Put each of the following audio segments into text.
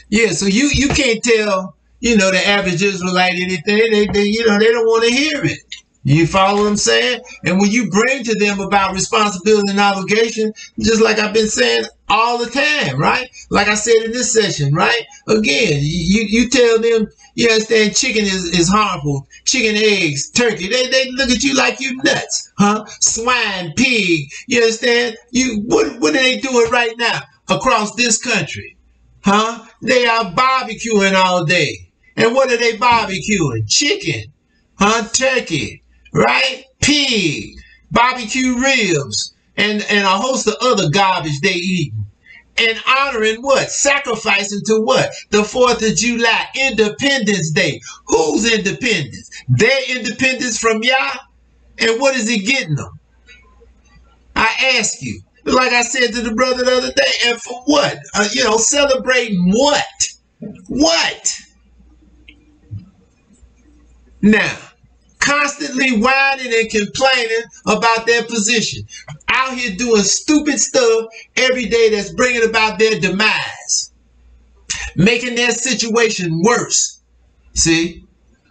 Yeah, so you can't tell, the average Israelite anything. They don't want to hear it. You follow what I'm saying? And when you bring to them about responsibility and obligation, just like I've been saying all the time, right? Like I said in this session, right? Again, you tell them, you understand, chicken is harmful. Chicken, eggs, turkey, they look at you like you nuts, huh? Swine, pig, you understand? What are they doing right now across this country? Huh? They are barbecuing all day. And what are they barbecuing? Chicken, huh? Turkey, right? Pig, barbecue ribs, and a host of other garbage they eat. And honoring what? Sacrificing to what? The 4th of July, Independence Day. Whose independence? Their independence from Yah? And what is it getting them? I ask you. Like I said to the brother the other day, and for what? Celebrating what? What? Now, constantly whining and complaining about their position. Out here doing stupid stuff every day that's bringing about their demise. Making their situation worse. See?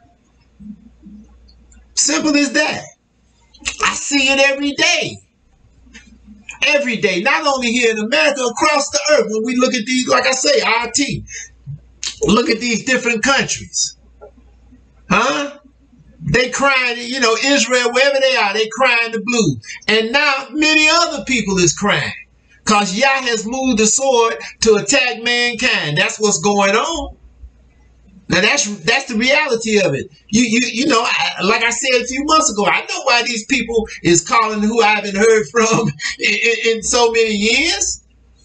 Simple as that. I see it every day. Every day, not only here in America, across the earth. When we look at these, like I say, RT, look at these different countries. Huh? They crying, Israel, wherever they are, they crying the blues. And now many other people is crying. Because Yah has moved the sword to attack mankind. That's what's going on. Now that's the reality of it. Like I said a few months ago, I know why these people is calling who I haven't heard from in so many years.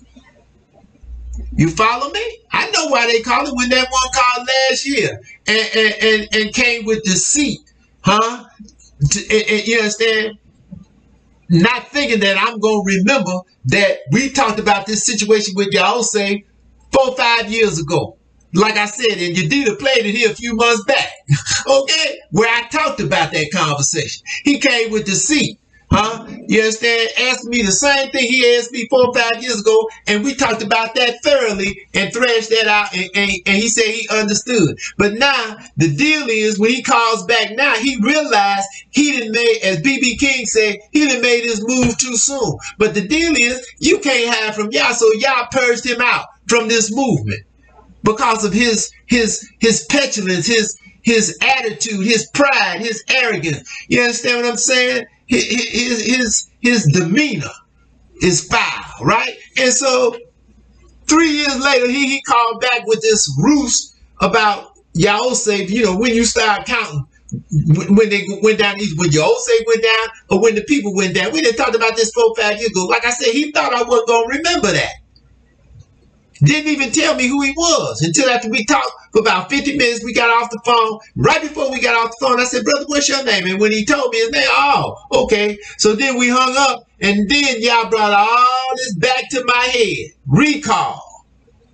You follow me? I know why they call it when that one called last year and came with deceit, huh? You understand? Not thinking that I'm gonna remember that we talked about this situation with y'all say 4 or 5 years ago. Like I said, and Yedida played it here a few months back, okay, where I talked about that conversation. He came with deceit, huh? You understand? Asked me the same thing he asked me 4 or 5 years ago, and we talked about that thoroughly and thrashed that out, and he said he understood. But now, the deal is, when he calls back now, he realized he didn't make, as B.B. King said, he didn't make his move too soon. But the deal is, you can't hide from Yah, so Yah purged him out from this movement. Because of his petulance, his attitude, his pride, his arrogance. You understand what I'm saying? His demeanor is foul, right? And so 3 years later, he called back with this ruse about Yahosef, when you start counting, when they went down east, when Yahosef went down, or when the people went down. We didn't talk about this 4 or 5 years ago. Like I said, he thought I wasn't going to remember that. Didn't even tell me who he was until after we talked for about 50 minutes. We got off the phone. Right before we got off the phone, I said, brother, what's your name? And when he told me his name, oh, okay. So then we hung up, and then y'all brought all this back to my head. Recall.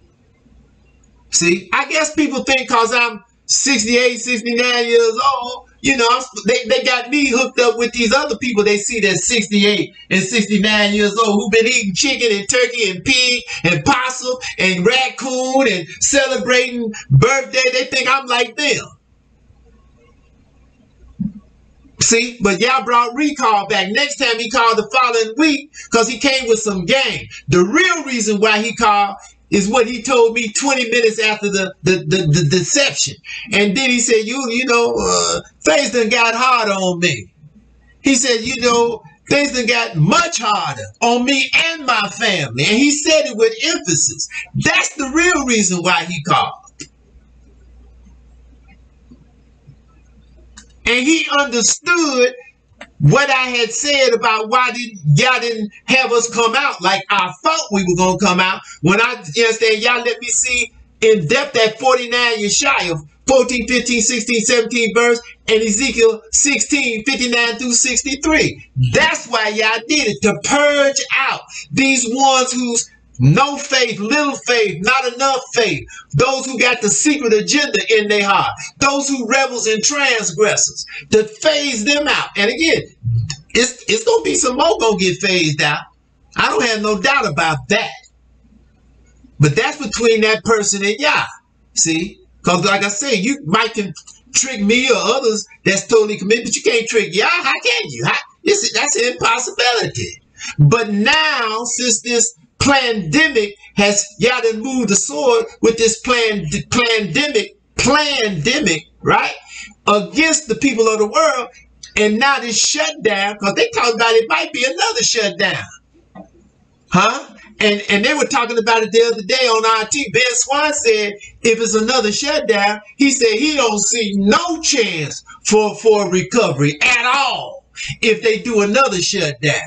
See, I guess people think because I'm 68, 69 years old, they got me hooked up with these other people they see that's 68 and 69 years old who've been eating chicken and turkey and pig and possum and raccoon and celebrating birthday. They think I'm like them. See, but y'all brought recall back. Next time he called the following week because he came with some game. The real reason why he called is what he told me 20 minutes after the deception. And then he said, things done got harder on me. He said, things done got much harder on me and my family. And he said it with emphasis. That's the real reason why he called. And he understood what I had said about why y'all didn't have us come out like I thought we were going to come out. When y'all let me see in depth that 49 Yeshaya, 14, 15, 16, 17 verse, and Ezekiel 16, 59 through 63. That's why y'all did it, to purge out these ones who's no faith, little faith, not enough faith. Those who got the secret agenda in their heart. Those who rebels and transgressors. To phase them out. And again, it's going to be some more going to get phased out. I don't have no doubt about that. But that's between that person and Yah. See? Because like I say, you might can trick me or others that's totally committed, but you can't trick Yah. How can you? That's an impossibility. But now, since this pandemic has Yah done moved the sword with this pandemic, right, against the people of the world, and now this shutdown, because they talking about it might be another shutdown. Huh? And they were talking about it the other day on RT. Ben Swan said if it's another shutdown, he said he don't see no chance for recovery at all if they do another shutdown.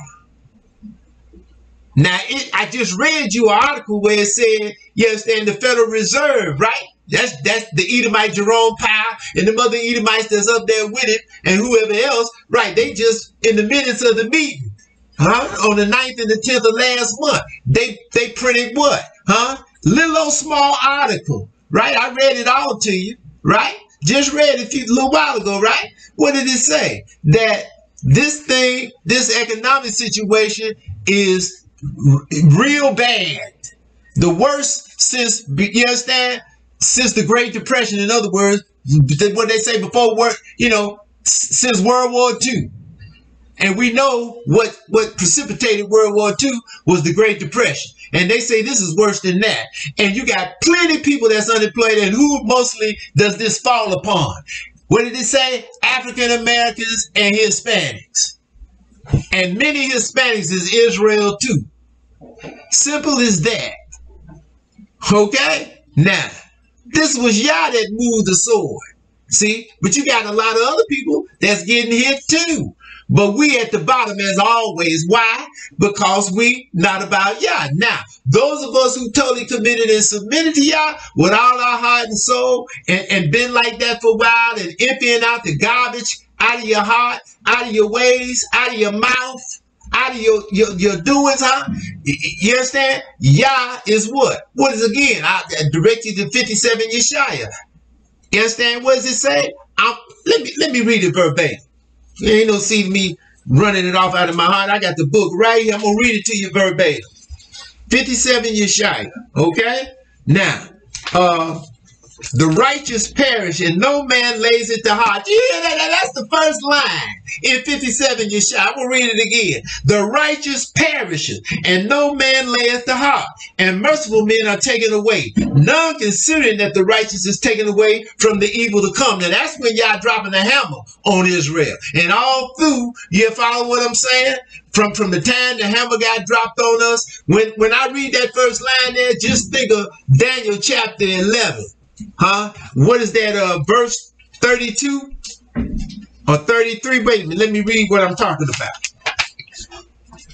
Now, I just read you an article where it said, yes, and the Federal Reserve, right? That's the Edomite Jerome Powell and the other Edomites that's up there with it and whoever else, right? They just, in the minutes of the meeting, on the 9th and the 10th of last month, they printed what? Little old small article, right? I read it all to you, right? Just read it a little while ago, right? What did it say? That this economic situation is real bad. The worst since, you understand? Since the Great Depression, in other words, what they say before, since World War II. And we know what precipitated World War II was the Great Depression. And they say this is worse than that. And you got plenty of people that's unemployed, and who mostly does this fall upon? What did it say? African Americans and Hispanics. And many Hispanics is Israel too. Simple as that. Okay? Now, this was Yah that moved the sword. See? But you got a lot of other people that's getting hit too. But we at the bottom as always. Why? Because we not about Yah. Now, those of us who totally committed and submitted to Yah with all our heart and soul and been like that for a while and emptying out the garbage out of your heart, out of your ways, out of your mouth, out of your doings, You understand? Yah is what? What is again? I direct you to 57 Yeshaya. You understand? What does it say? Let me read it verbatim. You ain't no see me running it off out of my heart. I got the book right here. I'm going to read it to you verbatim. 57 Yeshaya. Okay? Now, the righteous perish and no man lays it to heart. You hear that? That's the first line in 57 Yeshaya. I'm going to read it again. The righteous perisheth and no man layeth to heart, and merciful men are taken away, none considering that the righteous is taken away from the evil to come. Now that's when y'all dropping the hammer on Israel. And all through, you follow what I'm saying? From the time the hammer got dropped on us, when I read that first line there, just think of Daniel chapter 11. What is that, verse 32 or 33? Wait a minute, let me read what I'm talking about.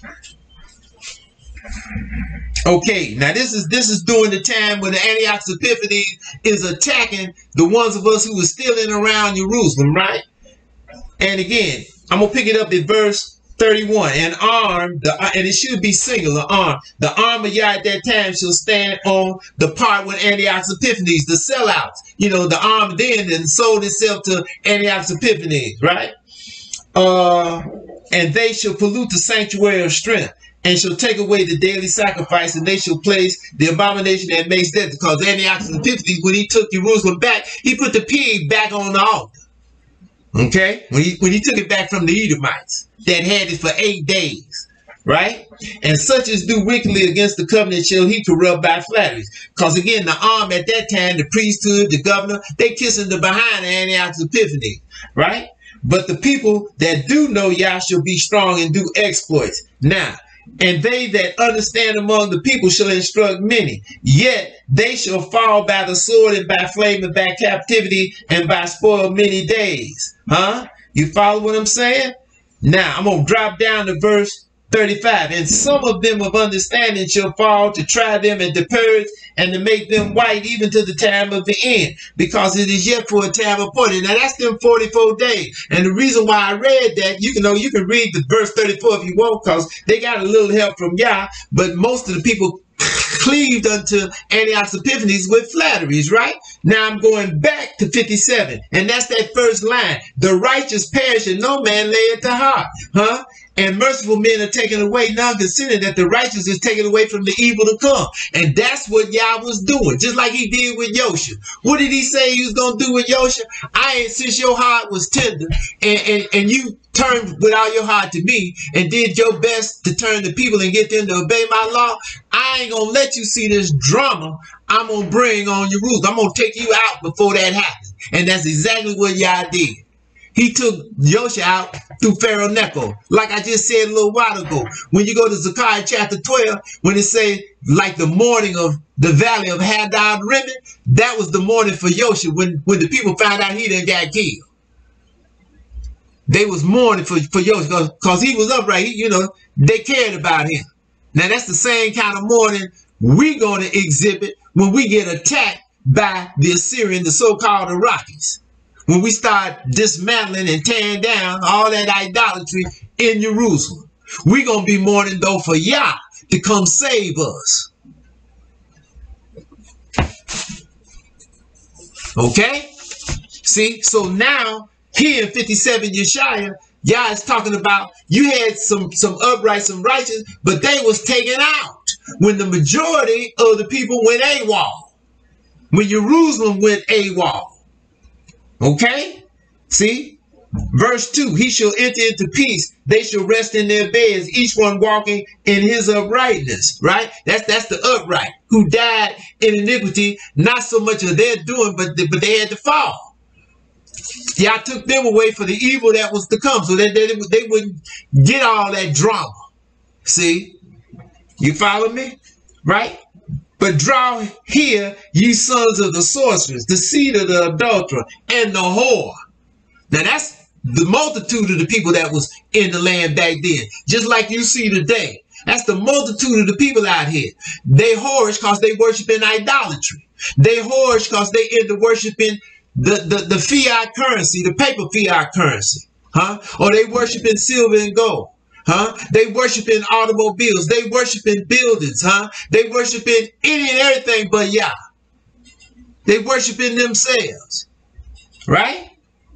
Okay, now this is during the time when the Antioch Epiphanes is attacking the ones of us who were still in around Jerusalem, right? And again, I'm gonna pick it up at verse 31, and and it should be singular, arm. The arm of Yah at that time shall stand on the part with Antioch Epiphanes, the sellouts. The arm then and sold itself to Antioch Epiphanes, right? And they shall pollute the sanctuary of strength, and shall take away the daily sacrifice, and they shall place the abomination that makes death. Because Antioch Epiphanes, when he took Jerusalem back, he put the pig back on the altar. Okay? When he took it back from the Edomites that had it for 8 days, right? And such as do wickedly against the covenant shall he corrupt by flatteries. Because again, the arm at that time, the priesthood, the governor, they kissing the behind the Antioch Epiphanes, right? But the people that do know Yah shall be strong and do exploits. Now, and they that understand among the people shall instruct many. Yet they shall fall by the sword and by flame and by captivity and by spoil many days. You follow what I'm saying? Now, I'm going to drop down to verse 35. And some of them of understanding shall fall to try them and to purge and to make them white even to the time of the end, because it is yet for a time appointed. Now, that's them 44 days. And the reason why I read that, you can read the verse 34 if you want, because they got a little help from Yah, but most of the people cleaved unto Antioch Epiphanes with flatteries, right? Now I'm going back to 57, and that's that first line. The righteous perish and no man lay it to heart. and merciful men are taken away, none considering that the righteous is taken away from the evil to come. And that's what Yah was doing, just like he did with Yosha. What did he say he was going to do with Yosha? Since your heart was tender and you turned with all your heart to me and did your best to turn the people and get them to obey my law, I ain't going to let you see this drama I'm going to bring on Jerusalem. I'm going to take you out before that happens. And that's exactly what Yah did. He took Yosha out through Pharaoh Necho. Like I just said a little while ago, when you go to Zechariah chapter 12, when it say like the morning of the valley of Hadad Rimmon, that was the morning for Yosha when the people found out he done got killed. They was mourning for Yosha because he was upright. They cared about him. Now that's the same kind of mourning we're going to exhibit when we get attacked by the Assyrian, the so-called Iraqis. When we start dismantling and tearing down all that idolatry in Jerusalem. We're going to be mourning, though, for Yah to come save us. Okay? See? So now, here in 57 Yeshaya, Yah is talking about you had some upright, some righteous, but they was taken out when the majority of the people went AWOL. When Jerusalem went AWOL. Okay? See? Verse 2, he shall enter into peace. They shall rest in their beds, each one walking in his uprightness. Right? That's the upright who died in iniquity, not so much of their doing, but they had to fall. Y'all took them away for the evil that was to come, so that they wouldn't get all that drama. See? You follow me? Right? But draw here, ye sons of the sorceress, the seed of the adulterer, and the whore. Now that's the multitude of the people that was in the land back then. Just like you see today. That's the multitude of the people out here. They whorish because they worship in idolatry. They whorish because they into worshiping the fiat currency, the paper fiat currency. Or they worship in silver and gold. They worship in automobiles. They worship in buildings. They worship in any and everything but Yah. They worship in themselves. Right?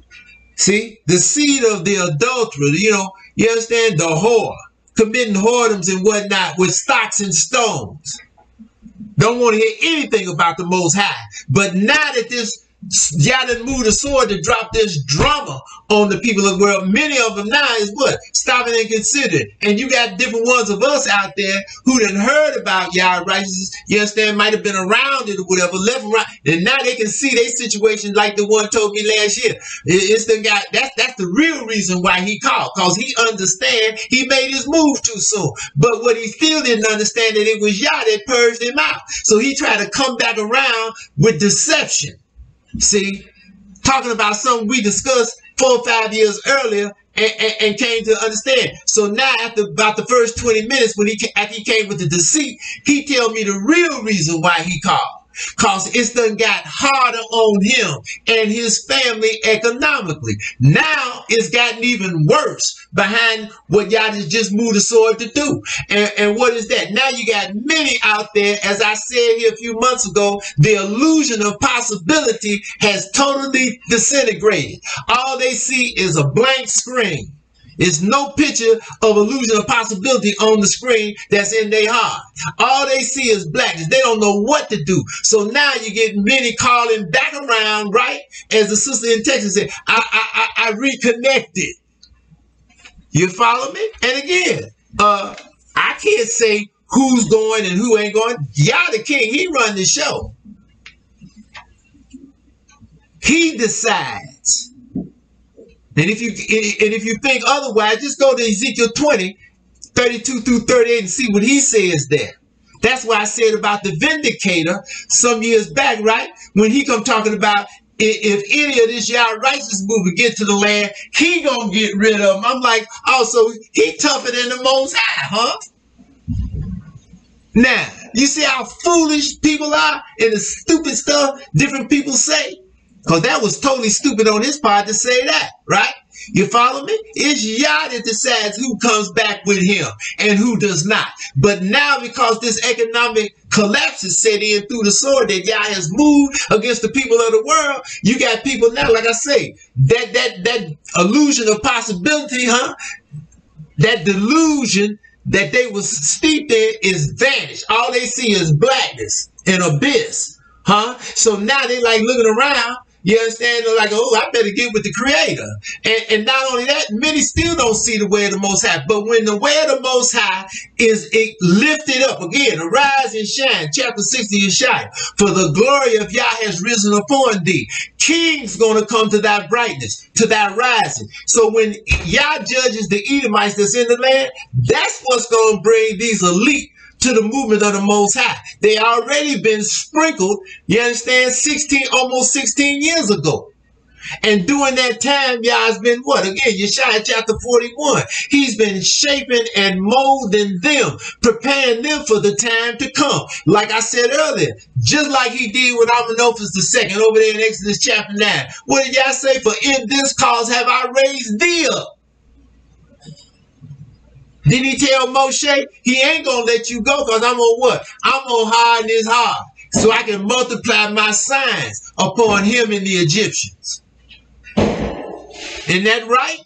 See? The seed of the adulterer, you understand? The whore. Committing whoredoms and whatnot with stocks and stones. Don't want to hear anything about the Most High. But now that this Yah done moved the sword to drop this drama on the people of the world. Many of them now is what? Stopping and considering. And you got different ones of us out there who done heard about Yah righteousness. You understand? Might have been around it or whatever, left and right. And now they can see their situation like the one told me last year. It's the guy, that's the real reason why he called. Because he understand he made his move too soon. But what he still didn't understand that it was Yah that purged him out. So he tried to come back around with deception. See, talking about something we discussed 4 or 5 years earlier and came to understand. So now after about the first 20 minutes, after he came with the deceit, he tell me the real reason why he called. Because it's done got harder on him and his family economically. Now it's gotten even worse behind what Yah just moved the sword to do. And what is that? Now you got many out there, as I said here a few months ago, the illusion of possibility has totally disintegrated. All they see is a blank screen. It's no picture of illusion of possibility on the screen that's in their heart. All they see is blackness. They don't know what to do. So now you get many calling back around, right? As the sister in Texas said, I reconnected. You follow me? And again, I can't say who's going and who ain't going. Yah the king, he run the show. He decides. And if you think otherwise, just go to Ezekiel 20, 32 through 38 and see what he says there. That's why I said about the vindicator some years back, right? When he come talking about if any of this Yah righteous movement get to the land, he gonna get rid of them. I'm like, oh, so he tougher than the Most High, huh? Now, you see how foolish people are and the stupid stuff different people say? Because that was totally stupid on his part to say that, right? You follow me? It's Yah that decides who comes back with him and who does not. But now because this economic collapse is set in through the sword that Yah has moved against the people of the world, you got people now, like I say, that illusion of possibility, that delusion that they was steeped in is vanished. All they see is blackness and abyss. Huh? So now they like looking around. You understand? They're like, oh, I better get with the Creator. And not only that, many still don't see the way of the Most High. But when the way of the Most High is lifted up, again, arise and shine, chapter 60 of Yeshaya, for the glory of Yah has risen upon thee. Kings gonna come to thy brightness, to thy rising. So when Yah judges the Edomites that's in the land, that's what's gonna bring these elite to the movement of the Most High. They already been sprinkled, you understand, almost 16 years ago. And during that time, Yah's been what? Again, Yeshaya chapter 41. He's been shaping and molding them, preparing them for the time to come. Like I said earlier, just like he did with Amenophis II over there in Exodus chapter 9. What did Yah say? For in this cause have I raised thee up. Did he tell Moshe, he ain't going to let you go because I'm going to what? I'm going to harden his heart so I can multiply my signs upon him and the Egyptians. Isn't that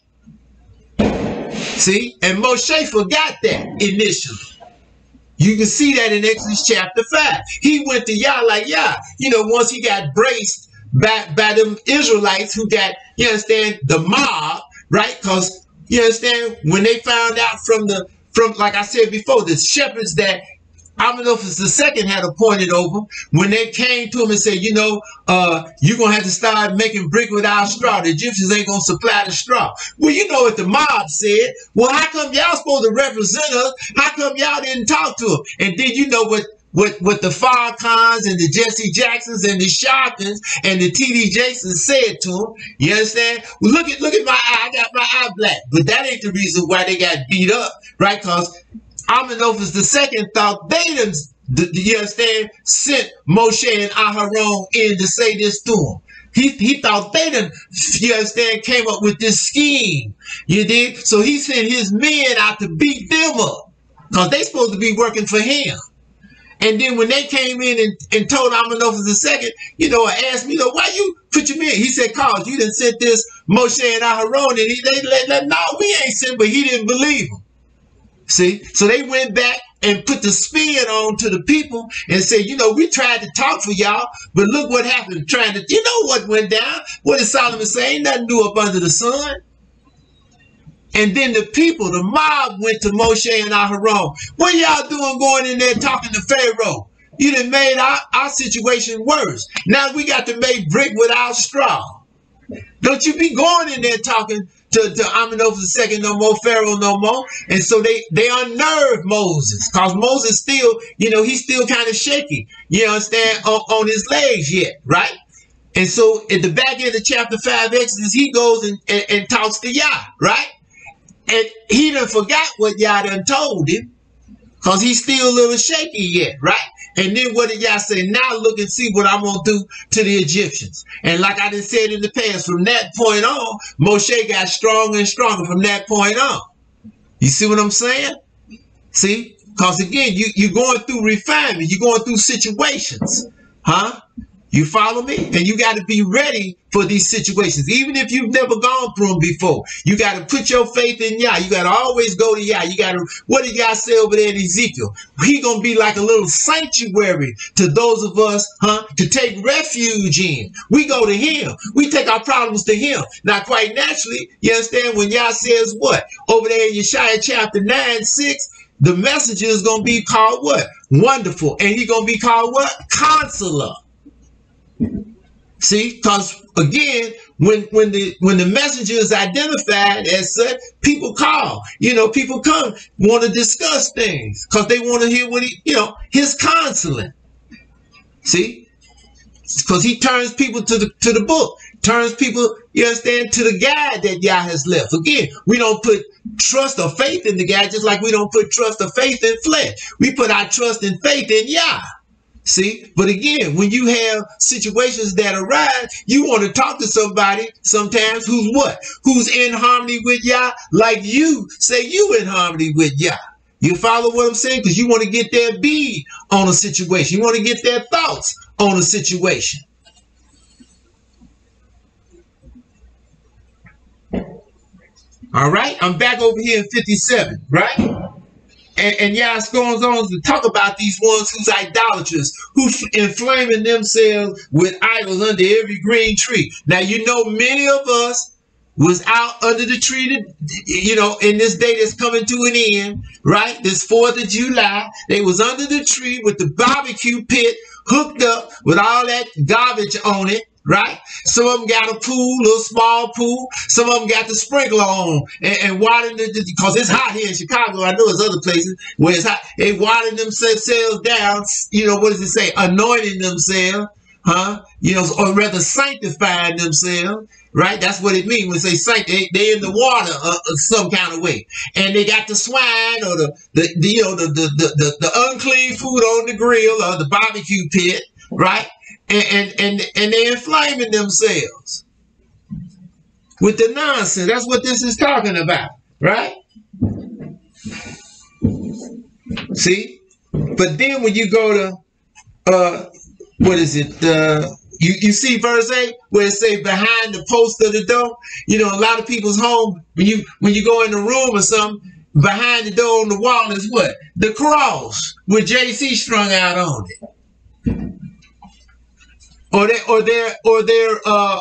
right? See? And Moshe forgot that initially. You can see that in Exodus chapter 5. He went to Yah like Yah. You know, once he got braced by them Israelites who got, you understand, the mob, right? Because you understand? When they found out from like I said before, the shepherds that Amenophis II had appointed over, when they came to him and said, you know, you're going to have to start making brick without straw. The Egyptians ain't going to supply the straw. Well, you know what the mob said. Well, how come y'all supposed to represent us? How come y'all didn't talk to them? And then you know what the Farrakhan's and the Jesse Jacksons and the Sharptons and the T.D. Jasons said to him. You understand? Well, look at my eye. I got my eye black. But that ain't the reason why they got beat up, right? Because Amenophis II thought they done, you understand, sent Moshe and Aharon in to say this to him. He thought they done, you understand, came up with this scheme. You did? So he sent his men out to beat them up because they supposed to be working for him. And then when they came in and told Amenophis II, you know, asked me, you know, why you put your men? He said, cause you done sent this Moshe and Aharon, and they let, no, we ain't sent, but he didn't believe him. See? So they went back and put the spin on to the people and said, you know, we tried to talk for y'all, but look what happened. You know what went down? What did Solomon say? Ain't nothing new up under the sun. And then the people, the mob, went to Moshe and Aharon. What y'all doing going in there talking to Pharaoh? You done made our situation worse. Now we got to make brick without straw. Don't you be going in there talking to Amenophis II no more, Pharaoh no more. And so they unnerved Moses. Because Moses still, you know, he's still kind of shaky. You understand? On his legs yet, right? And so at the back end of chapter 5 Exodus, he goes and talks to Yah, right? And he done forgot what Yah done told him because he's still a little shaky yet, right? And then what did Yah say? Now look and see what I'm going to do to the Egyptians. And like I done said in the past, from that point on, Moshe got stronger and stronger from that point on. You see what I'm saying? See? Because again, you're going through refinement. You're going through situations. Huh? You follow me? And you got to be ready for these situations. Even if you've never gone through them before, you got to put your faith in Yah. You got to always go to Yah. You got to, what did Yah say over there in Ezekiel? He going to be like a little sanctuary to those of us, to take refuge in. We go to him. We take our problems to him. Now, quite naturally, you understand when Yah says what? Over there in Yeshaya chapter 9:6, the messenger is going to be called what? Wonderful. And he's going to be called what? Counselor. See, because again, when the messenger is identified as such, people call. You know, people come, want to discuss things because they want to hear what he, you know, his counseling. See, because he turns people to the book, turns people, you understand, to the guide that Yah has left. Again, we don't put trust or faith in the guide, just like we don't put trust or faith in flesh. We put our trust and faith in Yah. See, but again, when you have situations that arise, you want to talk to somebody sometimes who's what? Who's in harmony with Yah, like you say you in harmony with Yah. You follow what I'm saying? Because you want to get their bead on a situation. You want to get their thoughts on a situation. All right, I'm back over here in 57, right? And Yah goes on to talk about these ones who's idolaters, who inflaming themselves with idols under every green tree. Now, you know, many of us was out under the tree, in this day that's coming to an end, right? This 4th of July, they was under the tree with the barbecue pit hooked up with all that garbage on it, right? Some of them got a pool, little small pool. Some of them got the sprinkler on and watering because it's hot here in Chicago. I know there's other places where it's hot. They watering themselves down, what does it say? Anointing themselves, or rather sanctifying themselves. Right, that's what it means when they say they in the water some kind of way, and they got the swine or the unclean food on the grill or the barbecue pit, right? And they inflaming themselves with the nonsense. That's what this is talking about, right? See, but then when you go to what is it? You see verse 8 where it say behind the post of the door. A lot of people's home, when you go in the room or something, behind the door on the wall is what? The cross with JC strung out on it. Or their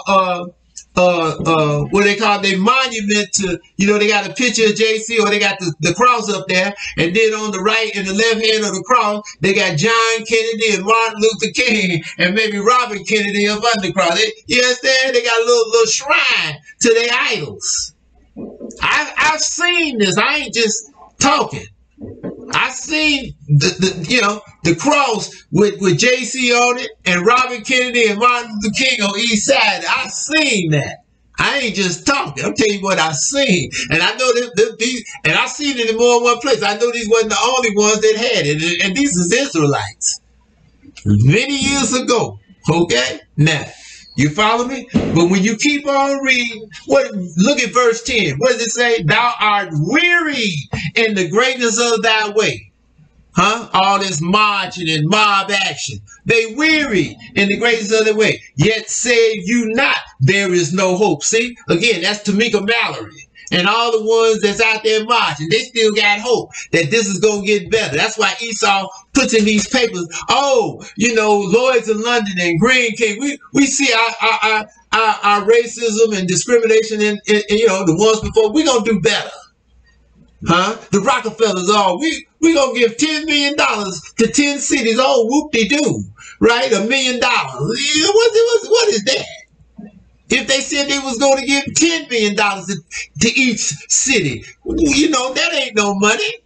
what they call their monument to, they got a picture of JC, or they got the cross up there, and then on the right and the left hand of the cross, they got John Kennedy and Martin Luther King and maybe Robert Kennedy up under the cross. You understand? They got a little shrine to their idols. I've seen this. I ain't just talking. I seen the cross with JC on it and Robert Kennedy and Martin Luther King on each side. I seen that. I ain't just talking. I'm telling you what I seen, and I know these, and I seen it in more than one place. I know these wasn't the only ones that had it, and these is Israelites many years ago. Okay, now. You follow me? But when you keep on reading, look at verse 10. What does it say? Thou art weary in the greatness of thy way. All this marching and mob action. They weary in the greatness of their way. Yet say you not, there is no hope. See? Again, that's Tamika Mallory. And all the ones that's out there marching, they still got hope that this is going to get better. That's why Esau puts in these papers, Lloyds of London and Green King, we see our racism and discrimination in the ones before. We're going to do better. The Rockefellers, we going to give $10 million to 10 cities. Oh, whoop-de-doo, right? $1 million. What is that? If they said they was going to give $10 million to each city, that ain't no money.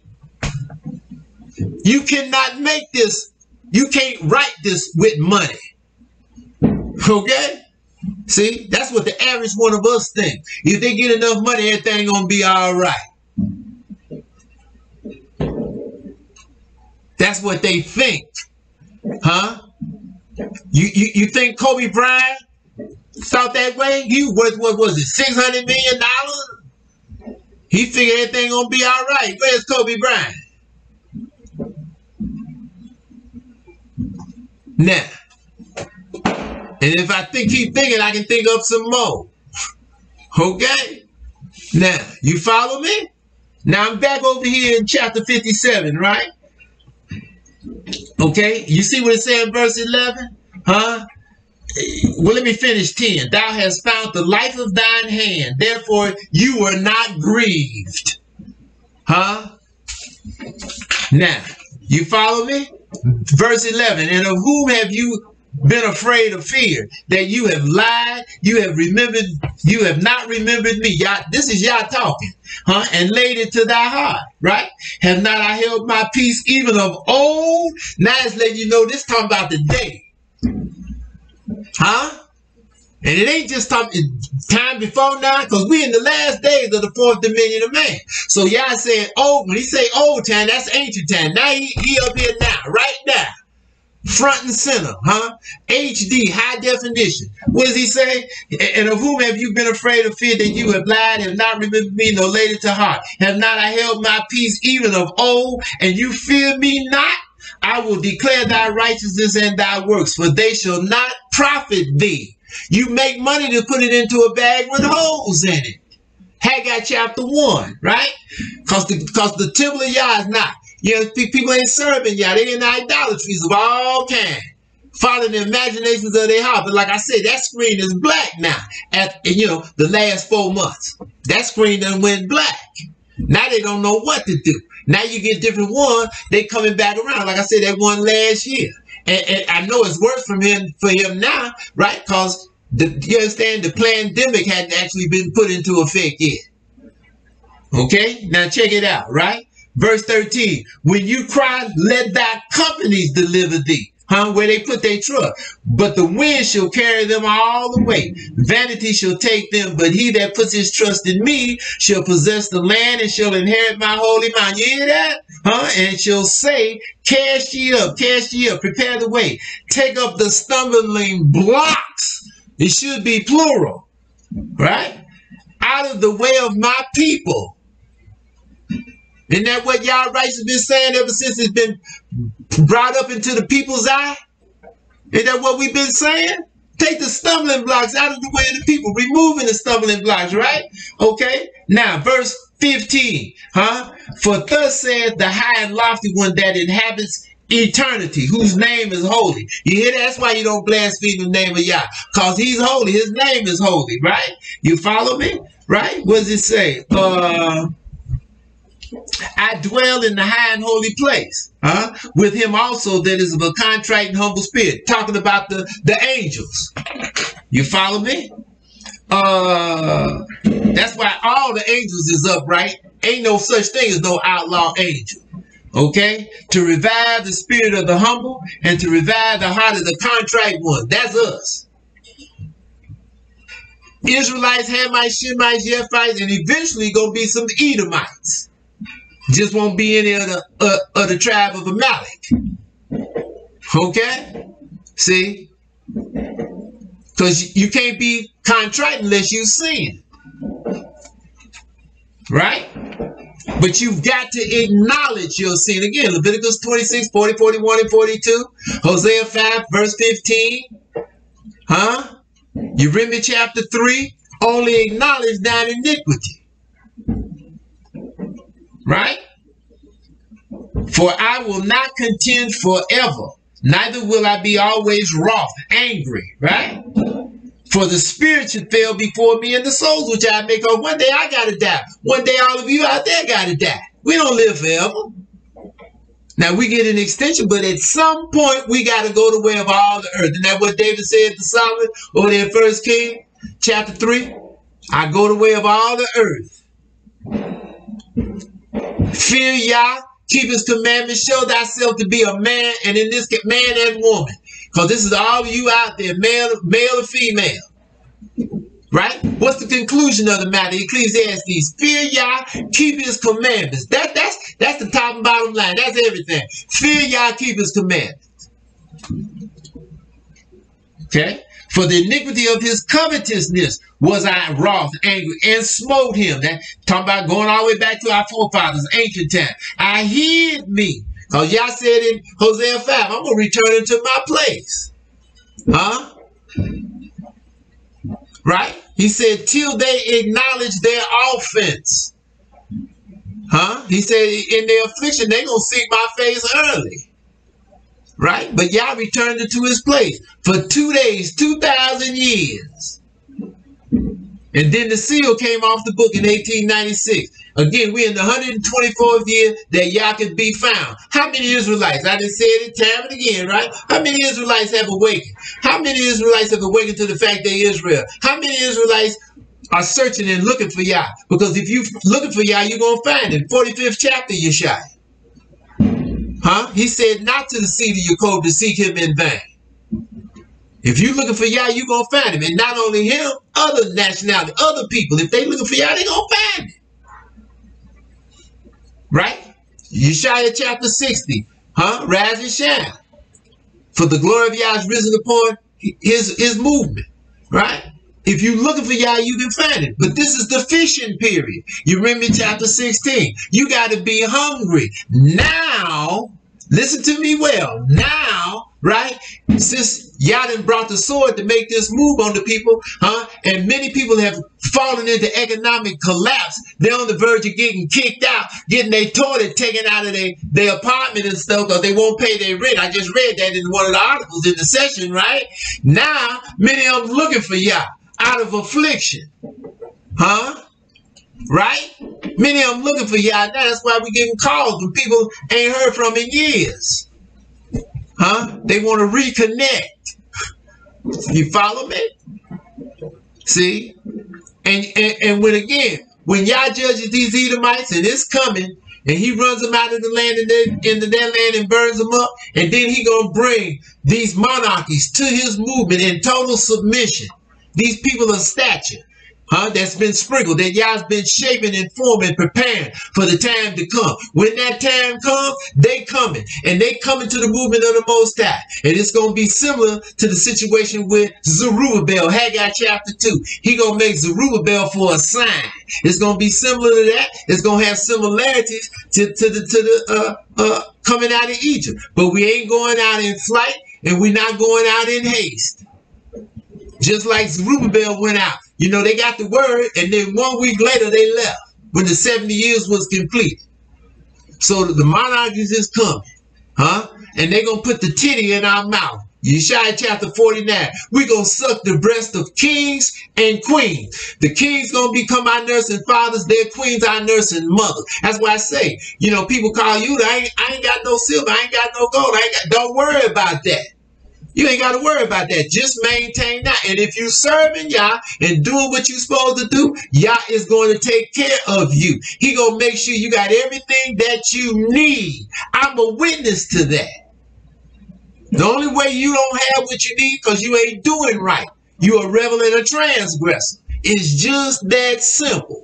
You cannot make this. You can't write this with money. Okay? See, that's what the average one of us think. If they get enough money, everything going to be all right. That's what they think. You think Kobe Bryant thought that way? What was it, $600 million? He figured everything gonna be all right. Where's Kobe Bryant? Now, and if I keep thinking, I can think up some more. Okay? Now, you follow me? Now I'm back over here in chapter 57, right? Okay, you see what it says in verse 11? Well, let me finish 10. Thou hast found the life of thine hand, therefore you were not grieved. Now, you follow me? Verse 11, and of whom have you been afraid of fear? That you have lied, you have not remembered me. This is Yah talking, and laid it to thy heart, right? Have not I held my peace even of old? Now it's letting you know this talking about the day. And it ain't just time before now, because we in the last days of the fourth dominion of man. So Yah said, when he say old time, that's ancient time. Now he up here now, right now. Front and center, HD, high definition. What does he say? And of whom have you been afraid of fear, that you have lied, have not remembered me, nor laid it to heart? Have not I held my peace even of old, and you fear me not? I will declare thy righteousness and thy works, for they shall not profit thee. You make money to put it into a bag with holes in it. Haggai chapter 1, right? Because the temple of Yah is not. You know, people ain't serving Yah. They in idolatries of all kinds, following the imaginations of their heart. But like I said, that screen is black now. The last 4 months, that screen done went black. Now they don't know what to do. Now you get different ones. They coming back around. Like I said, that one last year, and I know it's worse for him now, right? Because you understand, the pandemic hadn't actually been put into effect yet. Okay, now check it out, right? Verse 13, when you cry, let thy companies deliver thee. Where they put their trust. But the wind shall carry them all away. Vanity shall take them, but he that puts his trust in me shall possess the land and shall inherit my holy mountain. You hear that? And shall say, cast ye up, prepare the way. Take up the stumbling blocks. It should be plural, right? Out of the way of my people. Isn't that what Yah has been saying ever since it's been brought up into the people's eye? Isn't that what we've been saying? Take the stumbling blocks out of the way of the people, removing the stumbling blocks, right? Okay. Now, verse 15, For thus saith the high and lofty one that inhabits eternity, whose name is holy. You hear that? That's why you don't blaspheme the name of Yah, because he's holy. His name is holy, right? You follow me? Right? What does it say? I dwell in the high and holy place, with him also that is of a contrite and humble spirit. Talking about the angels. You follow me? That's why all the angels is upright. Ain't no such thing as no outlaw angel. Okay? To revive the spirit of the humble and to revive the heart of the contrite one. That's us. Israelites, Hamites, Shemites, Yephites, and eventually gonna be some Edomites. Just won't be any of the tribe of Amalek. Okay? See? Because you can't be contrite unless you sin. Right? But you've got to acknowledge your sin. Again, Leviticus 26, 40, 41, and 42. Hosea 5, verse 15. Jeremiah chapter 3. Only acknowledge thine iniquity. Right? For I will not contend forever, neither will I be always wroth, angry, right? For the spirit should fail before me, and the souls which I make up. One day I gotta die. One day all of you out there gotta die. We don't live forever. Now we get an extension, but at some point we gotta go the way of all the earth. Isn't that what David said to Solomon over there in 1 Kings chapter 3? I go the way of all the earth. Fear Yah, keep his commandments, show thyself to be a man, and in this case, man and woman. Because this is all of you out there, male or female. Right? What's the conclusion of the matter? Ecclesiastes, fear Yah, keep his commandments. That's the top and bottom line. That's everything. Fear Yah, keep his commandments. Okay? For the iniquity of his covetousness was I wroth, angry, and smote him. That talking about going all the way back to our forefathers, ancient time. I hid me. Because Yah said in Hosea 5, I'm going to return into my place. Right? He said, till they acknowledge their offense. He said, in their affliction, they're going to seek my face early. Right? But Yah returned it to his place for 2 days, 2,000 years. And then the seal came off the book in 1896. Again, we're in the 124th year that Yah could be found. How many Israelites? I just said it time and again, right? How many Israelites have awakened? How many Israelites have awakened to the fact they're Israel? How many Israelites are searching and looking for Yah? Because if you're looking for Yah, you're going to find him. 45th chapter, Yeshai. He said not to the seed of Jacob to seek him in vain. If you're looking for Yah, you're going to find him. And not only him, other nationality, other people. If they looking for Yah, they're going to find him. Right? Yeshaya chapter 60. Rise and shine. For the glory of Yah is risen upon his movement. Right? If you're looking for Yah, you can find him. But this is the fishing period. You remember chapter 16. You got to be hungry. Now, listen to me well. Now, right? Since y'all done brought the sword to make this move on the people, and many people have fallen into economic collapse. They're on the verge of getting kicked out, getting their toilet taken out of their apartment and stuff because they won't pay their rent. I just read that in one of the articles in the session, right? Now, many of them looking for y'all out of affliction, right? Many of them looking for y'all. Now that's why we getting calls when people ain't heard from in years. They want to reconnect. You follow me? See? And when y'all judges these Edomites and it's coming, and he runs them out of the land into their land and burns them up, and then he gonna bring these monarchies to his movement in total submission. These people of stature, that's been sprinkled, that y'all's been shaping and forming, preparing for the time to come. When that time comes, they coming. And they coming to the movement of the Most High. And it's going to be similar to the situation with Zerubbabel, Haggai chapter 2. He going to make Zerubbabel for a sign. It's going to be similar to that. It's going to have similarities to the coming out of Egypt. But we ain't going out in flight, and we're not going out in haste. Just like Zerubbabel went out. You know, they got the word, and then 1 week later they left when the 70 years was complete. So the monarchies is coming, and they're going to put the titty in our mouth. Yeshaya chapter 49. We're going to suck the breast of kings and queens. The kings going to become our nursing fathers. Their queens our nursing mothers. That's why I say, you know, people call you, I ain't got no silver. I ain't got no gold. Don't worry about that. You ain't got to worry about that. Just maintain that. And if you serving Yah and doing what you're supposed to do, Yah is going to take care of you. He going to make sure you got everything that you need. I'm a witness to that. The only way you don't have what you need because you ain't doing right. You a rebel and a transgressor. It's just that simple.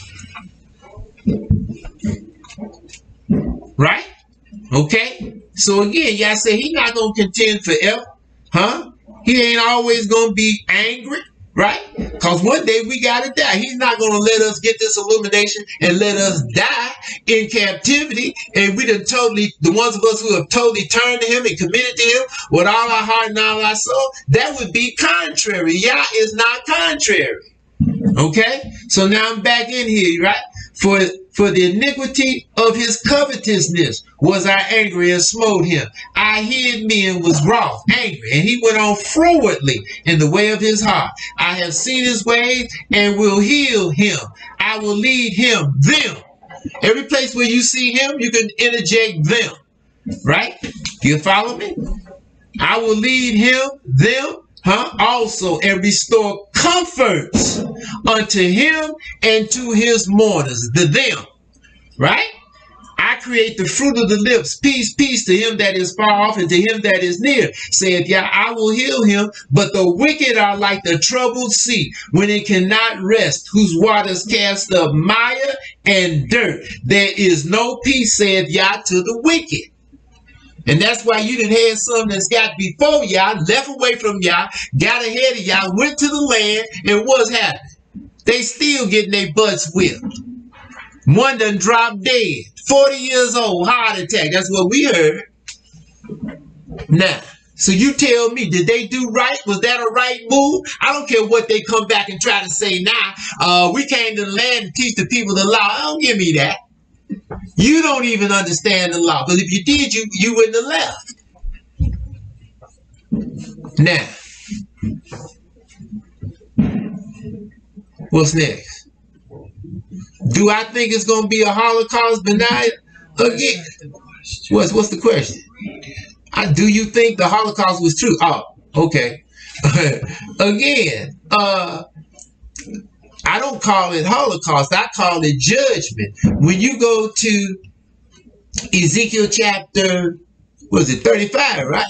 Right? Okay? So again, Yah say he not going to contend forever. He ain't always going to be angry, right? Because one day we got to die. He's not going to let us get this illumination and let us die in captivity. And we done totally, the ones of us who have totally turned to him and committed to him with all our heart and all our soul, that would be contrary. Yah is not contrary. Okay? So now I'm back in here, right? For the iniquity of his covetousness was I angry and smote him. I hid me and was wroth, angry, and he went on frowardly in the way of his heart. I have seen his ways and will heal him. I will lead him, them. Every place where you see him, you can interject them, right? You follow me? I will lead him, them, also, and restore comforts unto him and to his mourners, the them, right? I create the fruit of the lips, peace, peace to him that is far off and to him that is near. Saith Yah, I will heal him, but the wicked are like the troubled sea, when it cannot rest, whose waters cast up mire and dirt. There is no peace, saith Yah, to the wicked. And that's why you done had some that's got before Yah, left away from Yah, got ahead of Yah, went to the land, and what's happening? They still getting their butts whipped. One done dropped dead, 40 years old, heart attack. That's what we heard. Now, so you tell me, did they do right? Was that a right move? I don't care what they come back and try to say now. We came to the land to teach the people the law. Don't give me that. You don't even understand the law. Because if you did, you wouldn't have left. Now, what's next? Do I think it's going to be a Holocaust denied again? What's the question? Do you think the Holocaust was true? Oh, okay. Again, I don't call it Holocaust. I call it judgment. When you go to Ezekiel chapter, was it 35, right?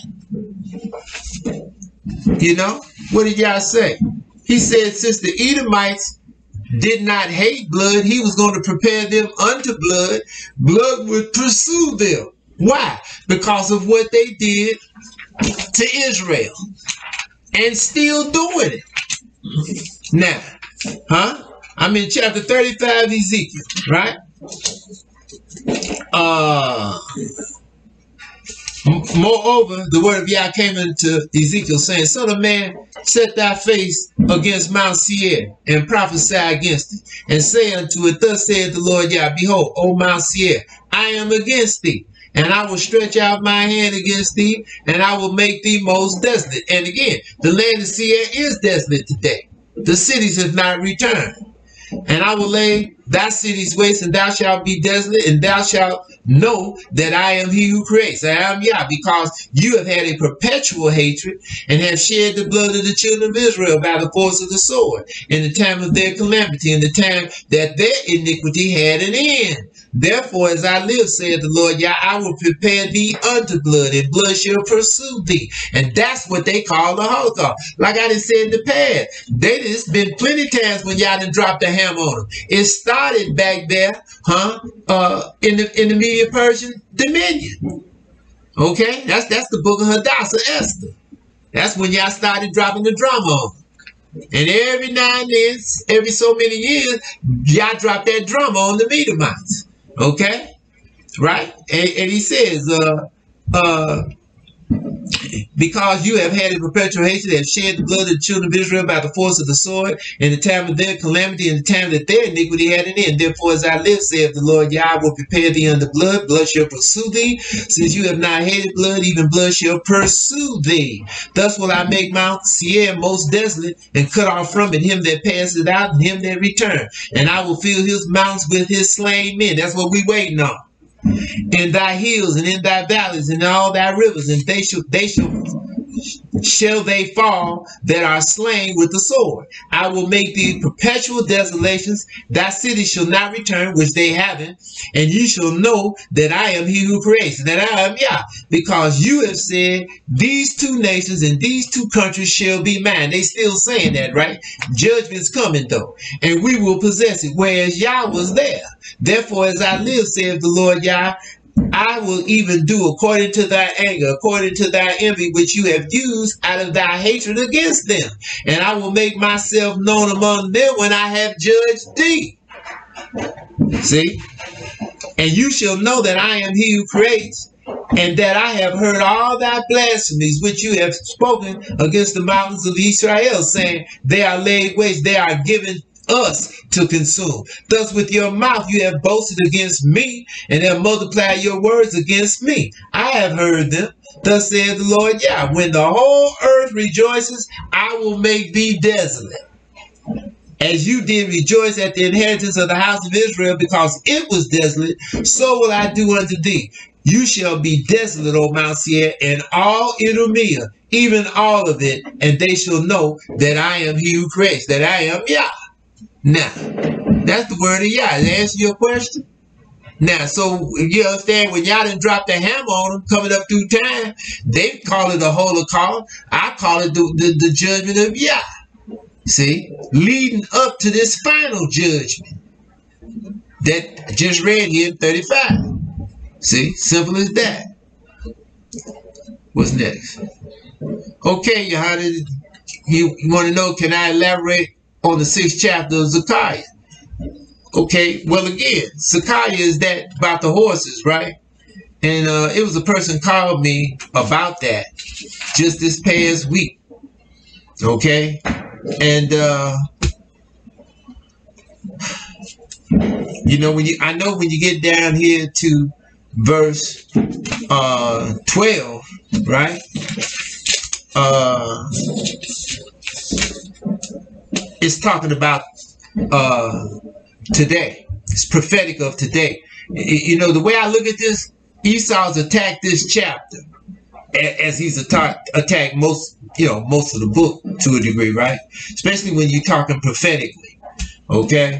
You know, what did y'all say? He said, since the Edomites did not hate blood, he was going to prepare them unto blood. Blood would pursue them. Why? Because of what they did to Israel. And still doing it. Now, I'm in chapter 35 Ezekiel, right? Moreover, the word of Yah came into Ezekiel, saying, Son of man, set thy face against Mount Seir, and prophesy against it, and say unto it, Thus saith the Lord Yah, Behold, O Mount Seir, I am against thee, and I will stretch out my hand against thee, and I will make thee most desolate. And again, the land of Seir is desolate today. The cities have not returned. And I will lay thy cities waste, and thou shalt be desolate, and thou shalt know that I am he who creates. I am Yah, because you have had a perpetual hatred, and have shed the blood of the children of Israel by the force of the sword, in the time of their calamity, in the time that their iniquity had an end. Therefore, as I live, saith the Lord Yah, I will prepare thee unto blood, and blood shall pursue thee. And that's what they call the Holocaust. Like I done said in the past, there's been plenty times when y'all done dropped a hammer on them. It started back there, in the Medo-Persian dominion. Okay, that's the book of Hadassah, Esther. That's when y'all started dropping the drum on them. And every now and then, every so many years, y'all drop that drum on the Medomites. Okay, right? And he says, because you have had a perpetual hatred, have shed the blood of the children of Israel by the force of the sword, in the time of their calamity, in the time that their iniquity had an end. Therefore, as I live, saith the Lord Yah, I will prepare thee unto blood, blood shall pursue thee. Since you have not hated blood, even blood shall pursue thee. Thus will I make Mount Seir most desolate, and cut off from it him that passeth out, and him that return. And I will fill his mountains with his slain men. That's what we waiting on. In thy hills and in thy valleys and in all thy rivers, and shall they fall that are slain with the sword. I will make thee perpetual desolations. Thy city shall not return, which they haven't, and you shall know that I am he who creates, that I am Yah, because you have said, these two nations and these two countries shall be mine. They still saying that, right? Judgment's coming though, and we will possess it, whereas Yah was there. Therefore, as I live, saith the Lord Yah, I will even do according to thy anger, according to thy envy, which you have used out of thy hatred against them. And I will make myself known among them when I have judged thee. See? And you shall know that I am he who creates, and that I have heard all thy blasphemies which you have spoken against the mountains of Israel, saying, they are laid waste, they are given us to consume. Thus with your mouth you have boasted against me, and have multiplied your words against me. I have heard them. Thus saith the Lord Yah, when the whole earth rejoices, I will make thee desolate, as you did rejoice at the inheritance of the house of Israel, because it was desolate, so will I do unto thee. You shall be desolate, O Mount Seir, and all Idumea, even all of it, and they shall know that I am he who creates, that I am Yah. Now, that's the word of Yah. Does that answer your question? Now, so you understand, when y'all done dropped the hammer on them coming up through time, they call it a Holocaust. I call it the judgment of Yah. See, leading up to this final judgment that I just read here in 35. See, simple as that. What's next? Okay, Yohanan, you want to know, can I elaborate on the 6th chapter of Zechariah? Okay, well, again, Zechariah is that about the horses, right? And it was a person called me about that just this past week. Okay, and you know, I know when you get down here to verse 12, right? It's talking about today. It's prophetic of today. You know, the way I look at this, Esau's attacked this chapter as he's attacked most of the book to a degree, right? Especially when you're talking prophetically. Okay?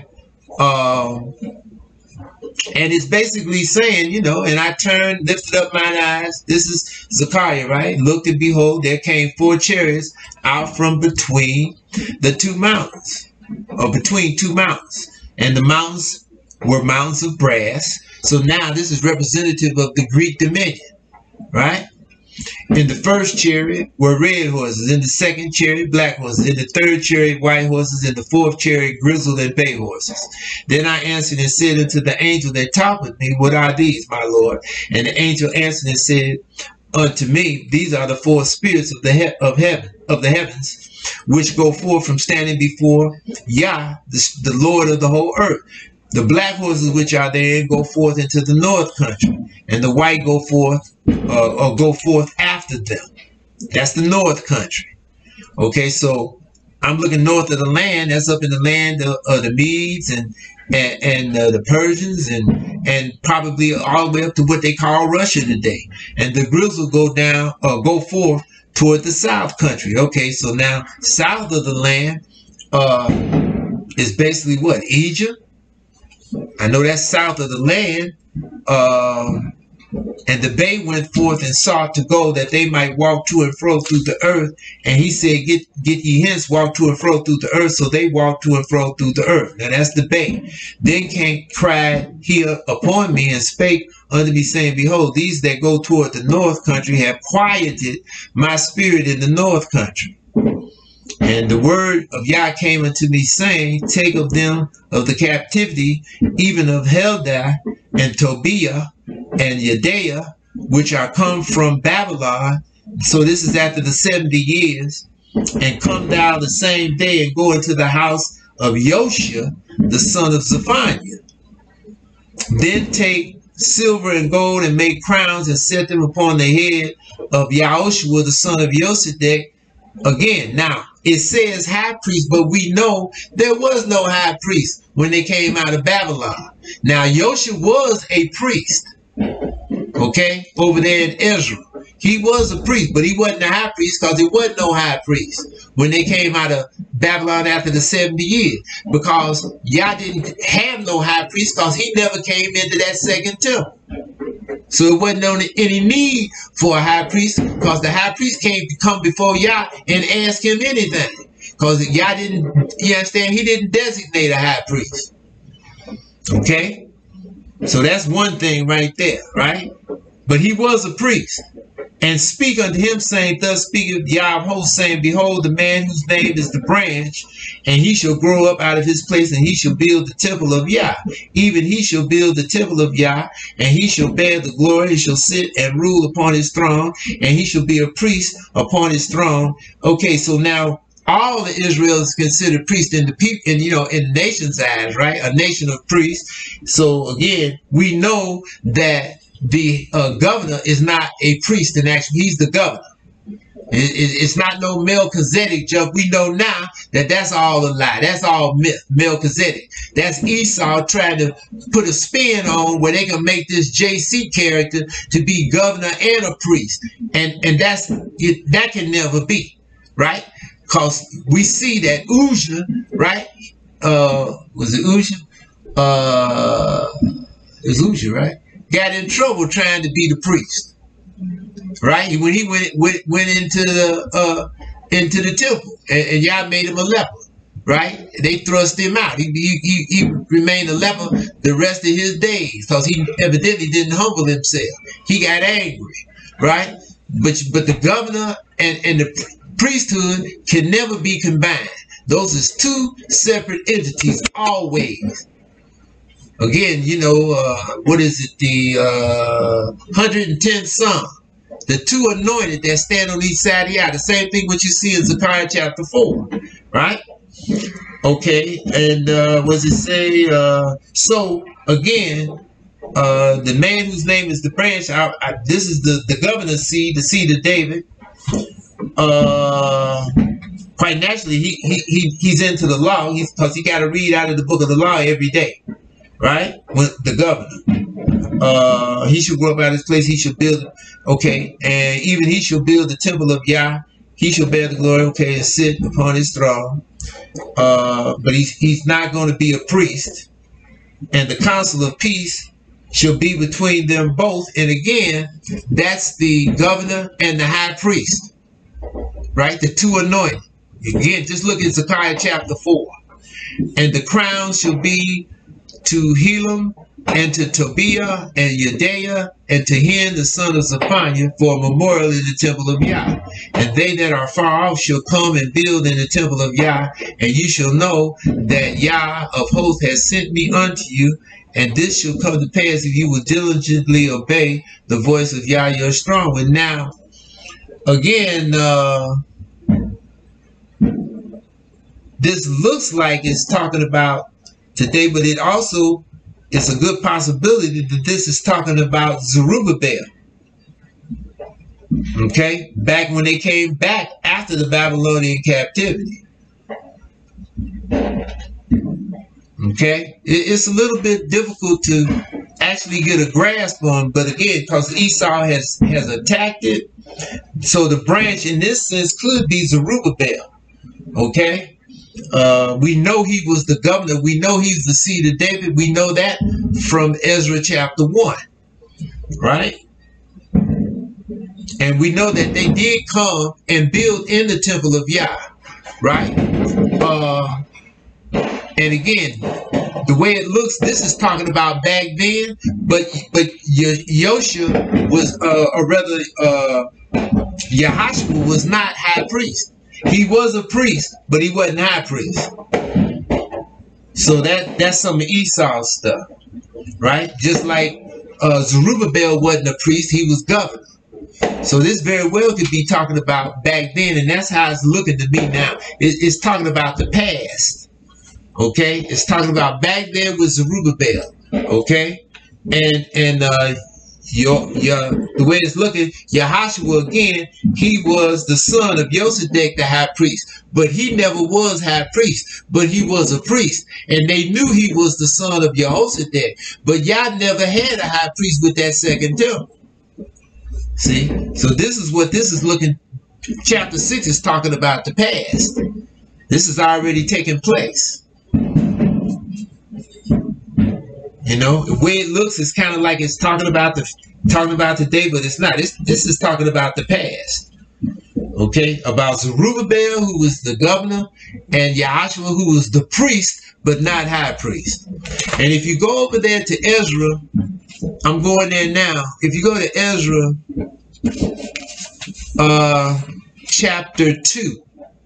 And it's basically saying, you know, and I turned, lifted up mine eyes. This is Zechariah, right? Looked and behold, there came 4 chariots out from between the 2 mountains, or between 2 mountains. And the mountains were mountains of brass. So now this is representative of the Greek dominion, right? In the first chariot were red horses, in the second chariot black horses, in the third chariot white horses, in the fourth chariot grizzled and bay horses. Then I answered and said unto the angel that talked with me, what are these, my Lord? And the angel answered and said unto me. These are the four spirits of the heavens, which go forth from standing before Yah, the Lord of the whole earth. The black horses which are there go forth into the north country, and the white go forth after them. That's the north country. Okay, so I'm looking north of the land. That's up in the land of the Medes and the Persians and probably all the way up to what they call Russia today. And the groups will go forth toward the south country. Okay, so now south of the land is basically what? Egypt. I know that's south of the land. And the bay went forth and sought to go that they might walk to and fro through the earth. And he said, get ye hence, walk to and fro through the earth. So they walked to and fro through the earth. Now that's the bay. Then came cried here upon me and spake unto me, saying, behold, these that go toward the north country have quieted my spirit in the north country. And the word of Yah came unto me, saying, take of them of the captivity, even of Heldai and Tobiah and Yedaiah, which are come from Babylon. So this is after the 70 years. And come thou the same day and go into the house of Yoshia, the son of Zephaniah. Then take silver and gold and make crowns and set them upon the head of Yahushua, the son of Yosedek. Again, now it says high priest, but we know there was no high priest when they came out of Babylon. Now Yoshua was a priest, okay, over there in Israel. He was a priest, but he wasn't a high priest because there wasn't no high priest when they came out of Babylon after the 70 years, because Yah didn't have no high priest because he never came into that second temple. So it wasn't any need for a high priest, because the high priest can't come before Yah and ask him anything, because Yah didn't, you understand, he didn't designate a high priest. Okay? So that's one thing right there, right? But he was a priest. And speak unto him, saying, thus speaketh Yah of hosts, saying, behold, the man whose name is the branch, and he shall grow up out of his place, and he shall build the temple of Yah. Even he shall build the temple of Yah, and he shall bear the glory. He shall sit and rule upon his throne, and he shall be a priest upon his throne. Okay, so now all the Israel is considered priests in the people, in the nation's eyes, right? A nation of priests. So again, we know that the governor is not a priest, and actually he's the governor. It's not no Melchizedek jump. We know now that that's all a lie. That's all myth. Melchizedek. That's Esau trying to put a spin on where they can make this JC character to be governor and a priest, and that can never be, right? Because we see that Uzzah, right? Was it Uzzah? It was Uzzah, right? Got in trouble trying to be the priest, right? When he went into the temple, and Yah made him a leper, right? They thrust him out. He remained a leper the rest of his days because he evidently didn't humble himself. He got angry, right? But the governor and the priesthood can never be combined. Those is two separate entities always. Again, what is it? The 110th Psalm. The two anointed that stand on each side of Yah. The same thing what you see in Zechariah chapter 4. Right? Okay. And what does it say? So, again, the man whose name is the branch, this is the governor's seed, the seed of David. Quite naturally, he's into the law because he got to read out of the book of the law every day. Right? With the governor. He shall grow up out of his place. He shall build, okay, and even he shall build the temple of Yah. He shall bear the glory, okay, and sit upon his throne. But he's not going to be a priest. And the council of peace shall be between them both. And again, that's the governor and the high priest. Right? The two anointed. Again, just look at Zechariah chapter 4. And the crown shall be to Helam, and to Tobiah, and Yedaiah, and to Hen, the son of Zephaniah, for a memorial in the temple of Yah. And they that are far off shall come and build in the temple of Yah, and you shall know that Yah of hosts has sent me unto you, And this shall come to pass if you will diligently obey the voice of Yah your strong one. Now, again, this looks like it's talking about today, but it also is a good possibility that this is talking about Zerubbabel. Okay, back when they came back after the Babylonian captivity. Okay, it's a little bit difficult to actually get a grasp on, but again, because Esau has attacked it, so the branch in this sense could be Zerubbabel. Okay, we know he was the governor. We know he's the seed of David. We know that from Ezra chapter 1, right? And we know that they did come and build in the temple of Yah, right? And again, the way it looks, this is talking about back then, but Yoshua was, or rather, Yahushua was not high priest. He was a priest, but he wasn't high priest. So that's some Esau stuff, right? Just like Zerubbabel wasn't a priest, he was governor. So this very well could be talking about back then, and that's how it's looking to me now. It's talking about the past. Okay, it's talking about back then with Zerubbabel. Okay, and the way it's looking, Yahushua again, he was the son of Yosedek, the high priest, but he never was high priest, but he was a priest, and they knew he was the son of Jehoshaphat, but Yah never had a high priest with that second temple. See, so this is what this is looking. Chapter 6 is talking about the past. This is already taking place. You know, the way it looks is kind of like it's talking about today, but it's not. This is talking about the past. Okay, about Zerubbabel, who was the governor, and Yahushua, who was the priest, but not high priest. And if you go over there to Ezra, I'm going there now. If you go to Ezra, chapter 2.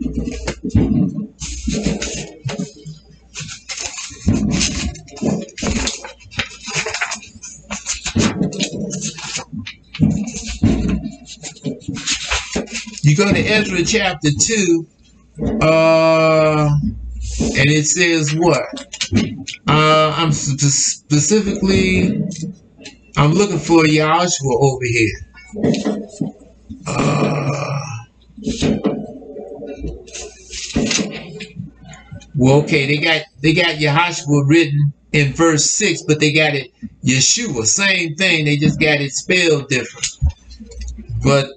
You go to Ezra chapter 2, and it says what? I'm specifically, I'm looking for Yahushua over here. Well, okay, they got Yahushua written in verse 6, but they got it Yeshua, same thing. They just got it spelled different. But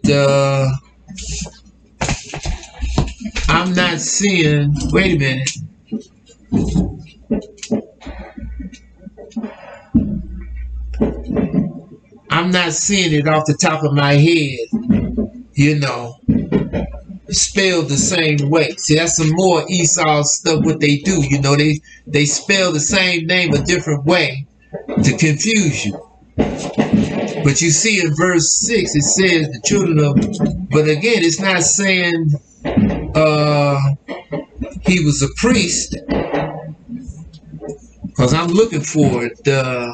I'm not seeing. Wait a minute. I'm not seeing it off the top of my head, you know, spelled the same way. See, that's some more Esau stuff, what they do. You know, they spell the same name a different way to confuse you. But you see in verse 6, it says the children of, but again, it's not saying he was a priest, because I'm looking for it.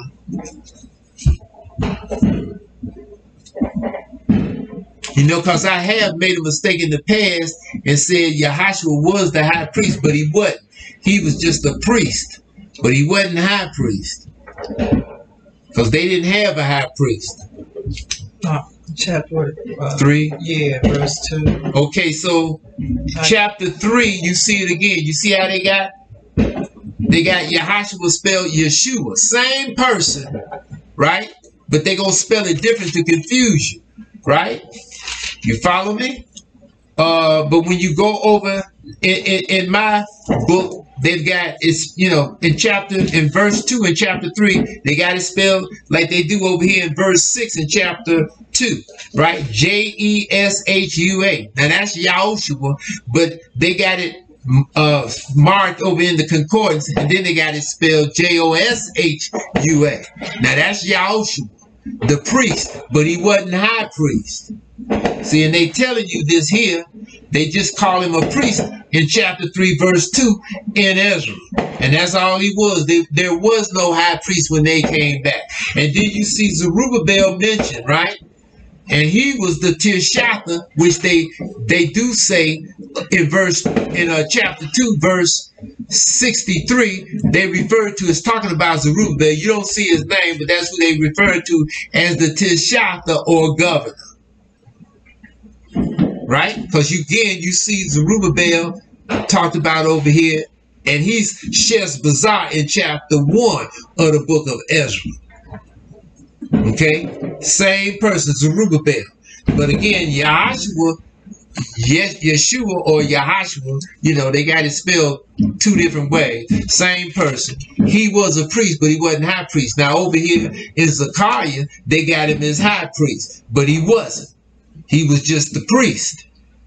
You know, because I have made a mistake in the past and said Yahushua was the high priest, but he wasn't. He was just a priest, but he wasn't high priest. Because they didn't have a high priest. Chapter 3? Yeah, verse 2. Okay, so chapter 3, you see it again. You see how they got Yahushua spelled Yeshua. Same person, right? But they're going to spell it different to confuse you, right? You follow me? But when you go over in my book, they've got, it's, you know, in verse 2 and chapter 3, they got it spelled like they do over here in verse 6 in chapter 2, right? J-E-S-H-U-A. Now that's Yahushua, but they got it marked over in the concordance, and then they got it spelled J-O-S-H-U-A. Now that's Yahushua, the priest, but he wasn't high priest. See, and they telling you this here, they just call him a priest in chapter 3, verse 2 in Ezra. And that's all he was. There was no high priest when they came back. And then you see Zerubbabel mentioned, right? And he was the Tirshatha, which they do say in chapter 2, verse 63, they refer to as talking about Zerubbabel. You don't see his name, but that's who they refer to as the Tirshatha or governor. Right? Because again, you see Zerubbabel talked about over here, and he's Sheshbazzar in chapter 1 of the book of Ezra. Okay, same person, Zerubbabel. But again, Yahshua, Yeshua or Yahshua, you know, they got it spelled two different ways. Same person. He was a priest, but he wasn't high priest. Now over here in Zechariah, they got him as high priest, but he wasn't. He was just the priest.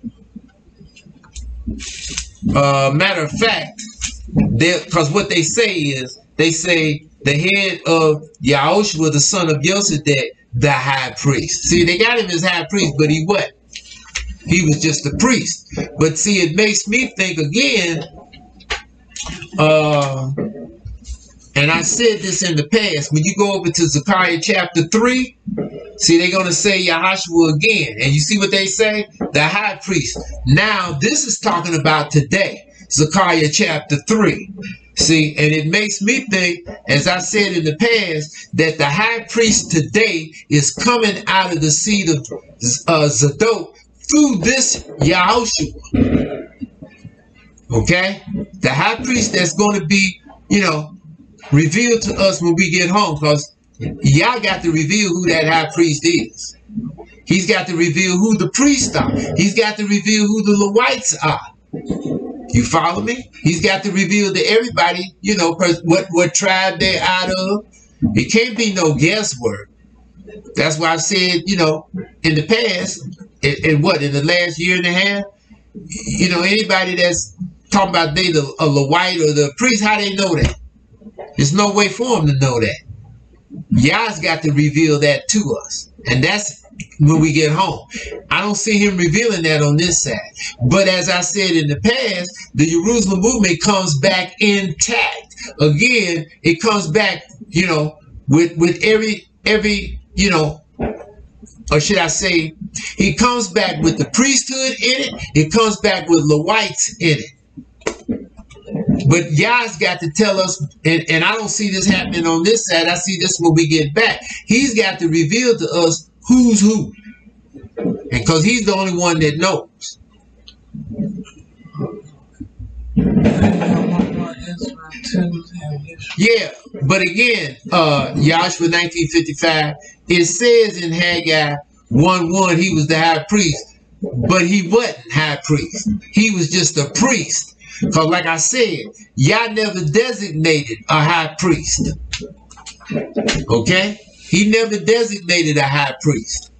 Matter of fact, because what they say is, they say the head of Yahushua, the son of Yosedek, the high priest. See, they got him as high priest, but he wasn't. He was just a priest. But see, it makes me think again, and I said this in the past, when you go over to Zechariah chapter 3, see, they're going to say Yahushua again. And you see what they say? The high priest. Now, this is talking about today. Zechariah chapter 3. See, and it makes me think, as I said in the past, that the high priest today is coming out of the seed of Zadok through this Yahushua. Okay? The high priest that's going to be, you know, revealed to us when we get home, because y'all got to reveal who that high priest is. He's got to reveal who the priests are. He's got to reveal who the Levites are. You follow me? He's got to reveal to everybody, you know, what tribe they're out of. It can't be no guesswork. That's why I've said, you know, in the past, in the last year and a half, you know, anybody that's talking about they a Levite or the priest, how they know that? There's no way for them to know that. Yah's got to reveal that to us. And that's when we get home. I don't see him revealing that on this side. But as I said in the past, the Jerusalem movement comes back intact. Again, it comes back, you know, with every, you know, or should I say, he comes back with the priesthood in it. It comes back with Levites in it. But Yah's got to tell us, and I don't see this happening on this side. I see this when we get back. He's got to reveal to us who's who. And because he's the only one that knows. Yeah, but again, Yahshua 1955, it says in Haggai 1:1 he was the high priest, but he wasn't high priest. He was just a priest. Because like I said, Yah never designated a high priest. Okay? He never designated a high priest.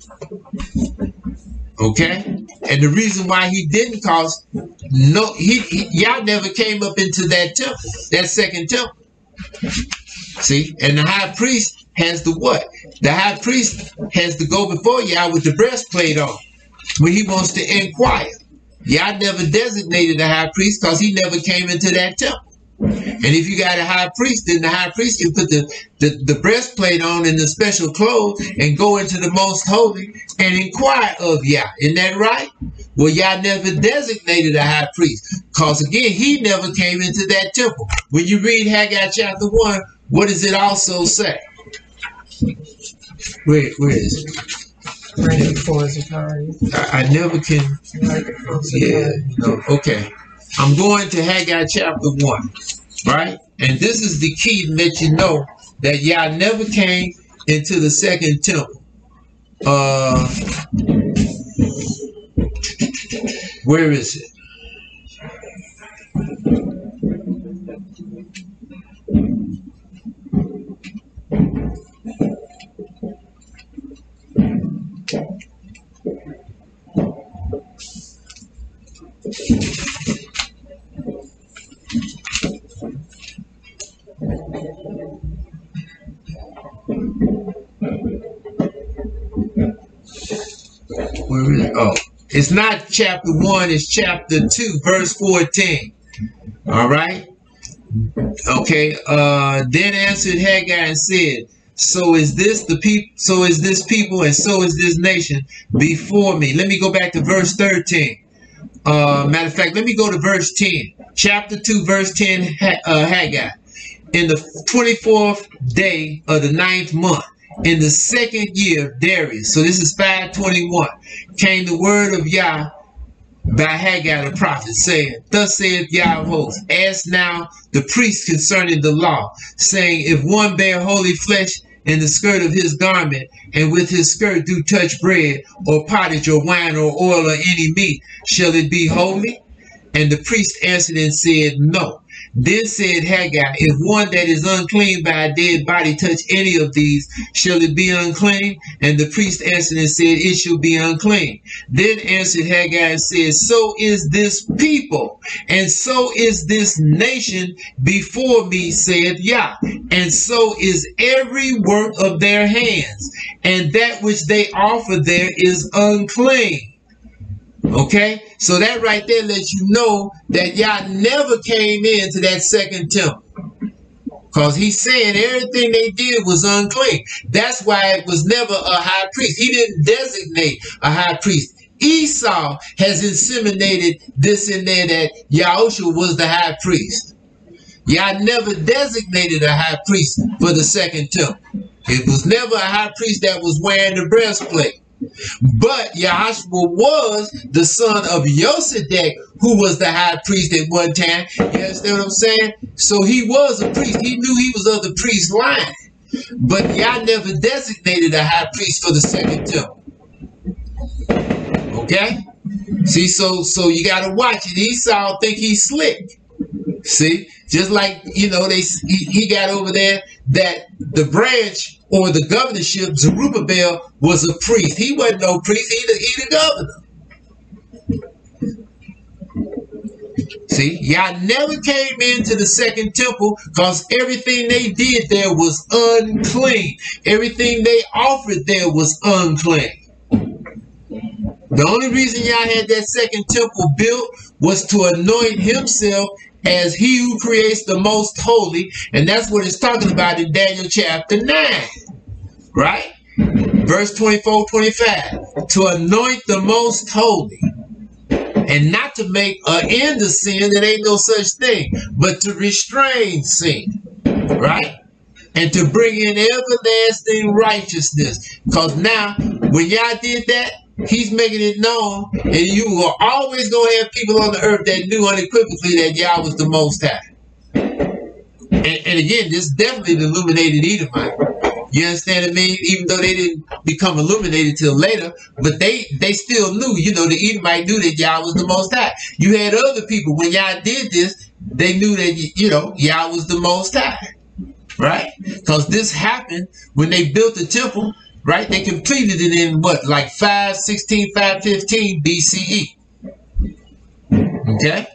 Okay? And the reason why he didn't, cause Yah never came up into that temple, that second temple. See? And the high priest has the what? The high priest has to go before Yah with the breastplate on when he wants to inquire. Yah never designated a high priest because he never came into that temple. And if you got a high priest, then the high priest can put the breastplate on and the special clothes and go into the most holy and inquire of Yah. Isn't that right? Well, Yah never designated a high priest because, again, he never came into that temple. When you read Haggai chapter 1, what does it also say? Where is it? I never can. Yeah, no, okay. I'm going to Haggai chapter 1, right? And this is the key to let you know that Yah never came into the second temple. Where is it? Where is it? Oh, it's not chapter 1, it's chapter 2, verse 14. All right? Okay. Then answered Haggai and said, so is this the people, so is this people, and so is this nation before me. Let me go back to verse 13. Matter of fact, let me go to verse 10. Chapter 2, verse 10, Haggai. In the 24th day of the 9th month, in the second year of Darius, so this is 521, came the word of Yah by Haggai the prophet, saying, thus saith Yah of hosts, ask now the priest concerning the law, saying, if one bear holy flesh in the skirt of his garment, and with his skirt do touch bread, or pottage, or wine, or oil, or any meat, shall it be holy? And the priest answered and said, no. Then said Haggai, if one that is unclean by a dead body touch any of these, shall it be unclean? And the priest answered and said, it shall be unclean. Then answered Haggai and said, so is this people, and so is this nation before me, saith Yah, and so is every work of their hands, and that which they offer there is unclean. Okay, so that right there lets you know that Yah never came into that second temple, because he's saying everything they did was unclean. That's why it was never a high priest. He didn't designate a high priest. Esau has inseminated this in there that Yahushua was the high priest. Yah never designated a high priest for the second temple. It was never a high priest that was wearing the breastplate. But Yahushua was the son of Yosedek, who was the high priest at one time. You understand what I'm saying? So he was a priest. He knew he was of the priest line. But Yah never designated a high priest for the second temple. Okay? See, so you got to watch it. Esau think he's slick. See? Just like, you know, he got over there that the branch or the governorship, Zerubbabel was a priest. He wasn't no priest. He the governor. See, Yah never came into the second temple because everything they did there was unclean. Everything they offered there was unclean. The only reason Yah had that second temple built was to anoint himself as he who creates the most holy, and that's what it's talking about in Daniel chapter 9, right? Verse 24, 25, to anoint the most holy, and not to make an end of sin, there ain't no such thing, but to restrain sin, right? And to bring in everlasting righteousness, because now, when Yah did that, he's making it known, and you are always going to have people on the earth that knew unequivocally that Yah was the Most High. And again, this definitely the illuminated Edomite. You understand what I mean? Even though they didn't become illuminated till later, but they still knew, you know, the Edomite knew that Yah was the Most High. You had other people, when Yah did this, they knew that, you know, Yah was the Most High. Right? Because this happened when they built the temple. Right? They completed it in what? Like 516, 515 BCE. Okay?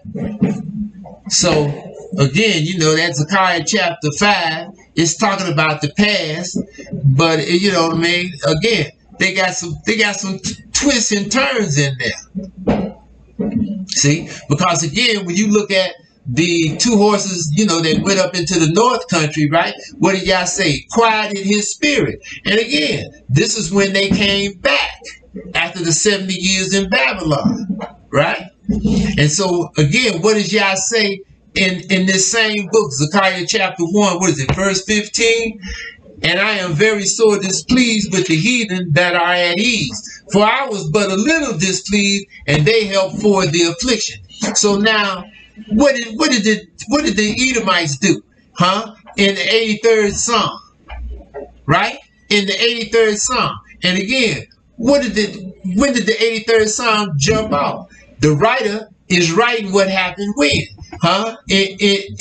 So, again, you know, that Zechariah chapter 5 is talking about the past. But, you know what I mean? Again, they got some twists and turns in there. See? Because, again, when you look at the two horses, you know, that went up into the north country, right? What did Yah say? Quieted his spirit. And again, this is when they came back after the 70 years in Babylon, right? And so, again, what does Yah say in this same book, Zechariah chapter 1, what is it, verse 15? And I am very sore displeased with the heathen that are at ease. For I was but a little displeased, and they helped forward the affliction. So now, what did the Edomites do? Huh? In the 83rd Psalm. Right? In the 83rd Psalm. And again, when did the 83rd Psalm jump out? The writer is writing what happened when? Huh? In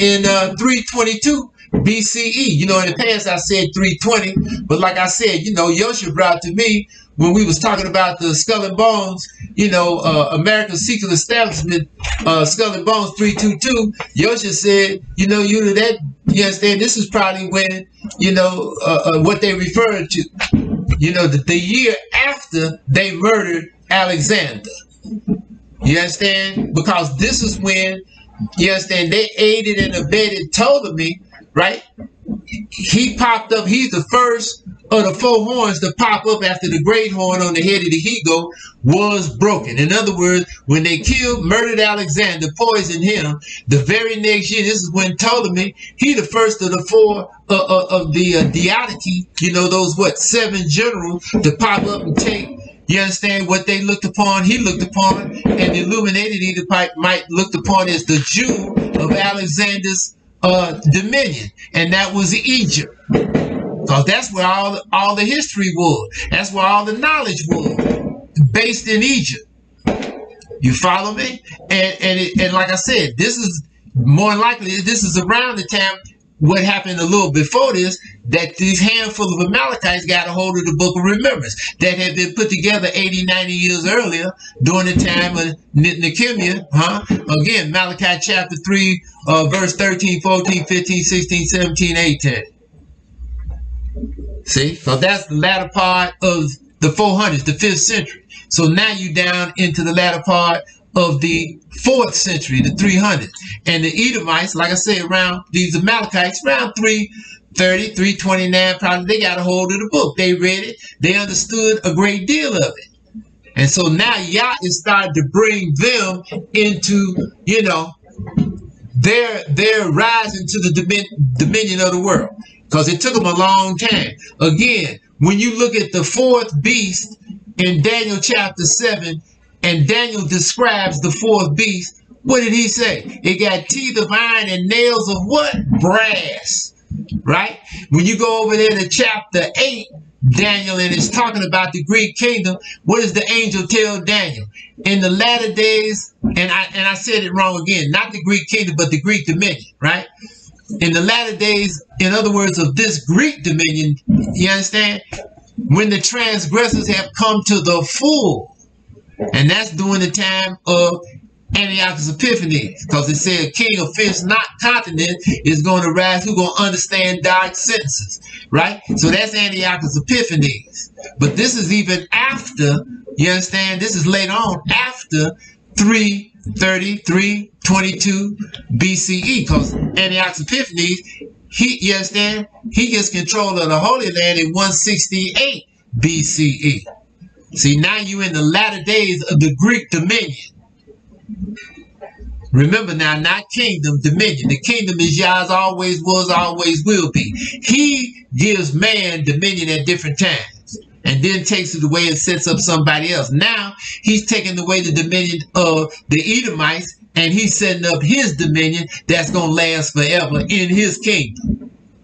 322 BCE. You know, in the past I said 320, but like I said, you know, Yosha brought to me when we was talking about the Skull and Bones, you know, American Secret Establishment, Skull and Bones 322, Yosha said, you know, you understand, this is probably when, you know, what they referred to, you know, the year after they murdered Alexander. You understand? Because this is when You understand? They aided and abetted Ptolemy, right? He popped up. He's the first of the four horns to pop up after the great horn on the head of the he-goat was broken. In other words, when they murdered Alexander, poisoned him, the very next year, this is when Ptolemy, he the first of the four of the Diadochi, you know, those, what, 7 generals to pop up and take, you understand, what they looked upon, he looked upon, and the Illuminated might looked upon as the Jew of Alexander's dominion, and that was Egypt. Because that's where all the history was. That's where all the knowledge was, based in Egypt. You follow me? And like I said, this is more likely, this is around the time what happened a little before this, that these handful of Amalekites got a hold of the Book of Remembrance that had been put together 80, 90 years earlier during the time of Nehemiah. Again, Malachi chapter 3, verse 13, 14, 15, 16, 17, 18. See? So that's the latter part of the 400s, the 5th century. So now you down into the latter part of the 4th century, the 300s. And the Edomites, like I said, around these Amalekites, around 330, 329, probably they got a hold of the book. They read it. They understood a great deal of it. And so now Yah is starting to bring them into, you know, their rise into the dominion of the world. Because it took them a long time. Again, when you look at the 4th beast in Daniel chapter 7, and Daniel describes the 4th beast, what did he say? It got teeth of iron and nails of what? Brass. Right? When you go over there to chapter 8, Daniel, and it's talking about the Greek kingdom, what does the angel tell Daniel? In the latter days, and I said it wrong again, not the Greek kingdom, but the Greek dominion, right? In the latter days, in other words, of this Greek dominion, you understand? When the transgressors have come to the full, and that's during the time of Antiochus Epiphanes, because it said king of fifth not continent is going to rise, who's going to understand dark senses, right? So that's Antiochus Epiphanes. But this is even after, you understand, this is later on, after 330, 322 BCE, because Antiochus Epiphanes, you understand, he gets control of the Holy Land in 168 BCE. See, now you're in the latter days of the Greek dominion. Remember now, not kingdom, dominion. The kingdom is Yah's, always was, always will be. He gives man dominion at different times and then takes it away and sets up somebody else. Now, he's taking away the dominion of the Edomites and he's setting up his dominion that's going to last forever in his kingdom.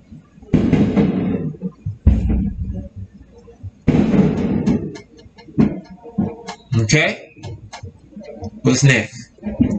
Okay? What's next?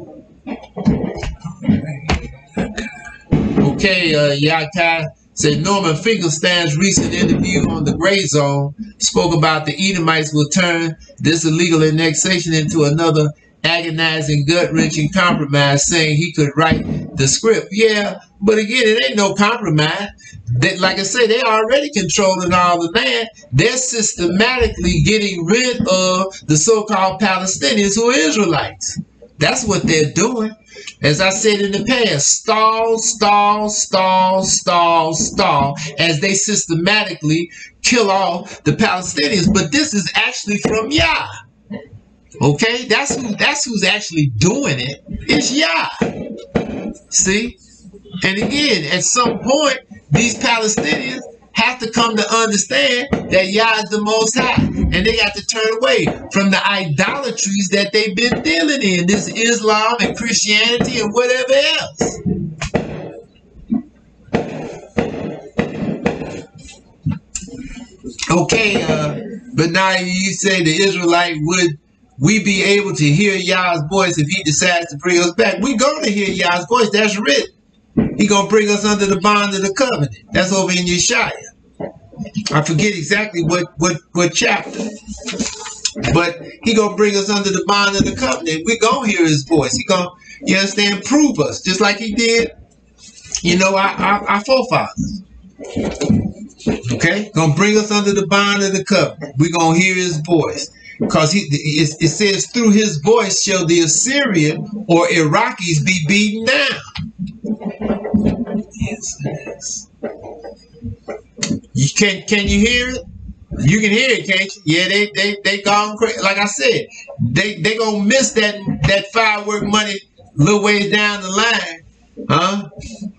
Okay, Yakai said Norman Finkelstein's recent interview on the Gray Zone spoke about the Edomites will turn this illegal annexation into another agonizing, gut-wrenching compromise, saying he could write the script. Yeah, but again, it ain't no compromise. Like I say, they already controlling all the land. They're systematically getting rid of the so-called Palestinians who are Israelites. That's what they're doing. As I said in the past, stall, stall, stall, stall, stall, as they systematically kill off the Palestinians. But this is actually from Yah. Okay? That's who's actually doing it. It's Yah. See? And again, at some point, these Palestinians have to come to understand that Yah is the Most High. And they got to turn away from the idolatries that they've been dealing in. This Islam and Christianity and whatever else. Okay, but now you say the Israelite, would we be able to hear Yah's voice if he decides to bring us back? We're going to hear Yah's voice. That's written. He's going to bring us under the bond of the covenant. That's over in Yeshaya. I forget exactly what chapter. But he going to bring us under the bond of the covenant. We're going to hear his voice. He going to, you understand, prove us. Just like he did, you know, our forefathers. Okay? Going to bring us under the bond of the covenant. We're going to hear his voice. because it says through his voice shall the Assyrian or Iraqis be beaten down. Yes, yes. Can you hear it? You can hear it, can't you? Yeah, they gone crazy. Like I said, they gonna miss that firework money a little ways down the line, huh?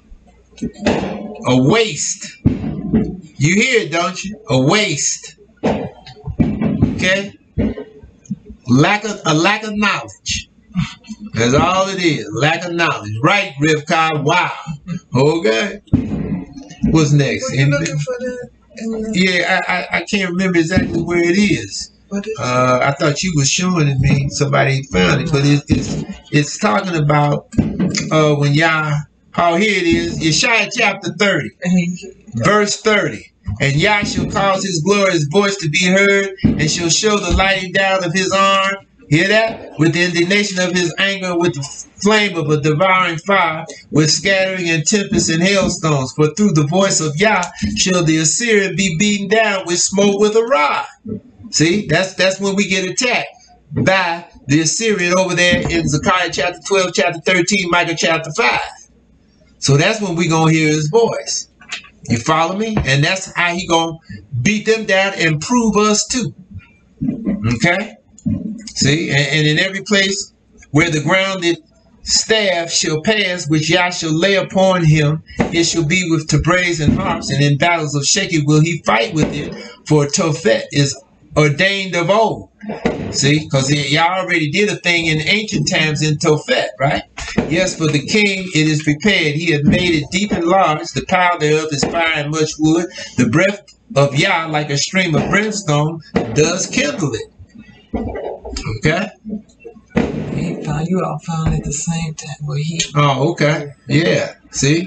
A waste. You hear it, don't you? A waste. Okay. Lack of knowledge. That's all it is. Lack of knowledge. Right, Rivka? Wow. Okay. What's next? Were you looking for that? Yeah, I can't remember exactly where it is. I thought you was showing it me. Somebody found it, but it's talking about when Yah. Oh, here it is. Yeshaya chapter 30, verse 30. And Yah shall cause his glorious voice to be heard, and shall show the lighting down of his arm. Hear that? With the indignation of his anger, with the flame of a devouring fire, with scattering and tempest and hailstones. For through the voice of Yah shall the Assyrian be beaten down with smoke with a rod. See, that's when we get attacked by the Assyrian over there in Zechariah chapter 12, chapter 13, Micah chapter 5. So that's when we gonna hear his voice. You follow me? And that's how he gonna beat them down and prove us too. Okay? See, and in every place where the grounded staff shall pass, which Yah shall lay upon him, it shall be with tabrets and harps, and in battles of shaking will he fight with it, for Tophet is ordained of old. See, because Yah already did a thing in ancient times in Tophet, right? Yes, for the king it is prepared. He hath made it deep and large. The pile thereof is fire and much wood. The breath of Yah, like a stream of brimstone, does kindle it. Okay. You all found at the same time. Well, oh, okay. Yeah. See.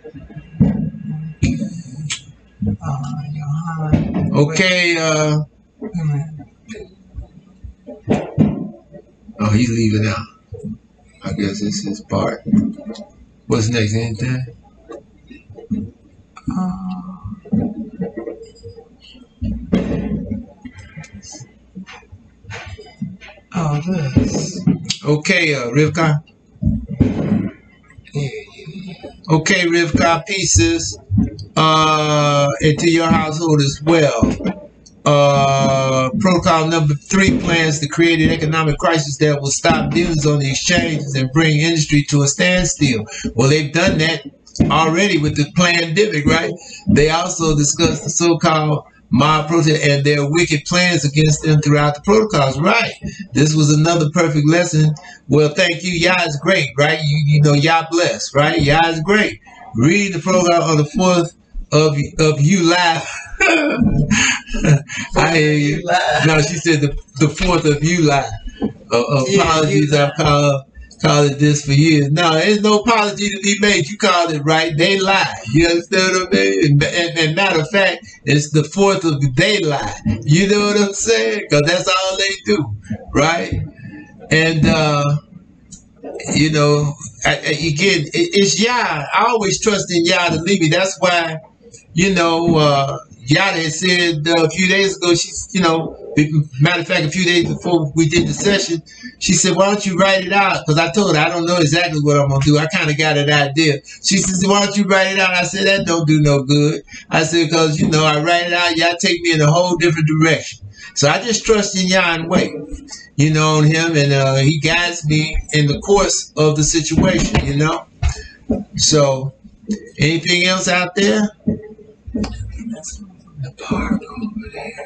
Okay. Oh, he's leaving out. I guess this is part. What's next? Anything? Oh, this. Okay, Rivka. Yeah. Okay, Rivka, pieces. Into your household as well. Protocol number 3 plans to create an economic crisis that will stop dealings on the exchanges and bring industry to a standstill. Well, they've done that already with the pandemic, right? They also discussed the so-called mob protest and their wicked plans against them throughout the protocols, right? This was another perfect lesson. Well, thank you. Yah is great, right? You know, Yah bless, right? Yah is great. Read the protocol on the 4th of you live. I hear you. No, she said the 4th of July. Apologies, I've called it this for years. No, there's no apology to be made. You called it right. They lie. You understand what I mean? And matter of fact, it's the 4th of they lie. You know what I'm saying? Because that's all they do, right? And you know, again, it's Yah. I always trust in Yah to lead me. That's why, you know, Yah had said a few days ago, she's, you know, matter of fact, a few days before we did the session, she said, why don't you write it out? Because I told her, I don't know exactly what I'm going to do. I kind of got an idea. She says, why don't you write it out? I said, that don't do no good. I said, because, you know, I write it out, Yah take me in a whole different direction. So I just trust in Yah and wait, you know, on him. And he guides me in the course of the situation, you know. So anything else out there? The park over there.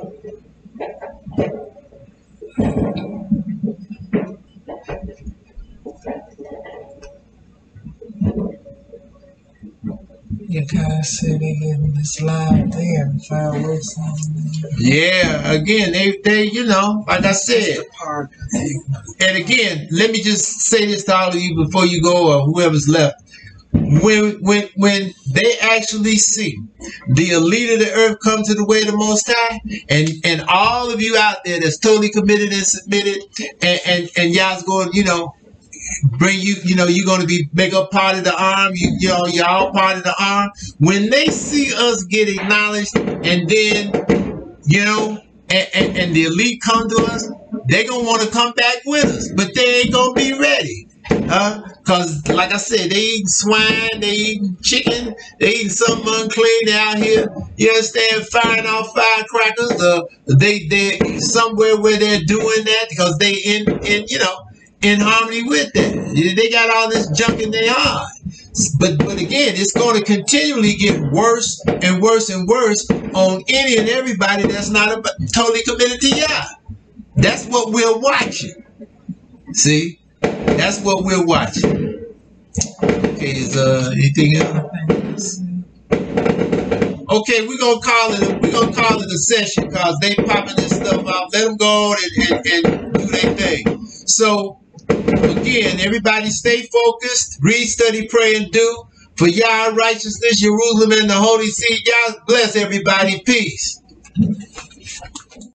You guys said they getting this live there and fireworks on. Yeah, again, they you know, like I said. The park, I think. And again, let me just say this to all of you before you go, or whoever's left. When they actually see the elite of the earth come to the way of the Most High, and all of you out there that's totally committed and submitted, and y'all's going, you know, bring you, you know, you're going to be make up part of the arm, you know, y'all part of the arm. When they see us get acknowledged, and then, you know, and the elite come to us, they're going to want to come back with us, but they ain't going to be ready. Because, like I said, they eating swine, they eating chicken, they eating something unclean out here. You understand? Firing off firecrackers. They somewhere where they're doing that because they in harmony with that. They got all this junk in their heart. But again, it's going to continually get worse and worse and worse on any and everybody that's not totally committed to Yah. That's what we're watching. See? That's what we're watching. Okay, is anything else? Okay, we're gonna call it a session because they popping this stuff out. Let them go on and do their thing. So again, everybody stay focused, read, study, pray, and do for Yah righteousness, Jerusalem, and the Holy See. Yah bless everybody. Peace.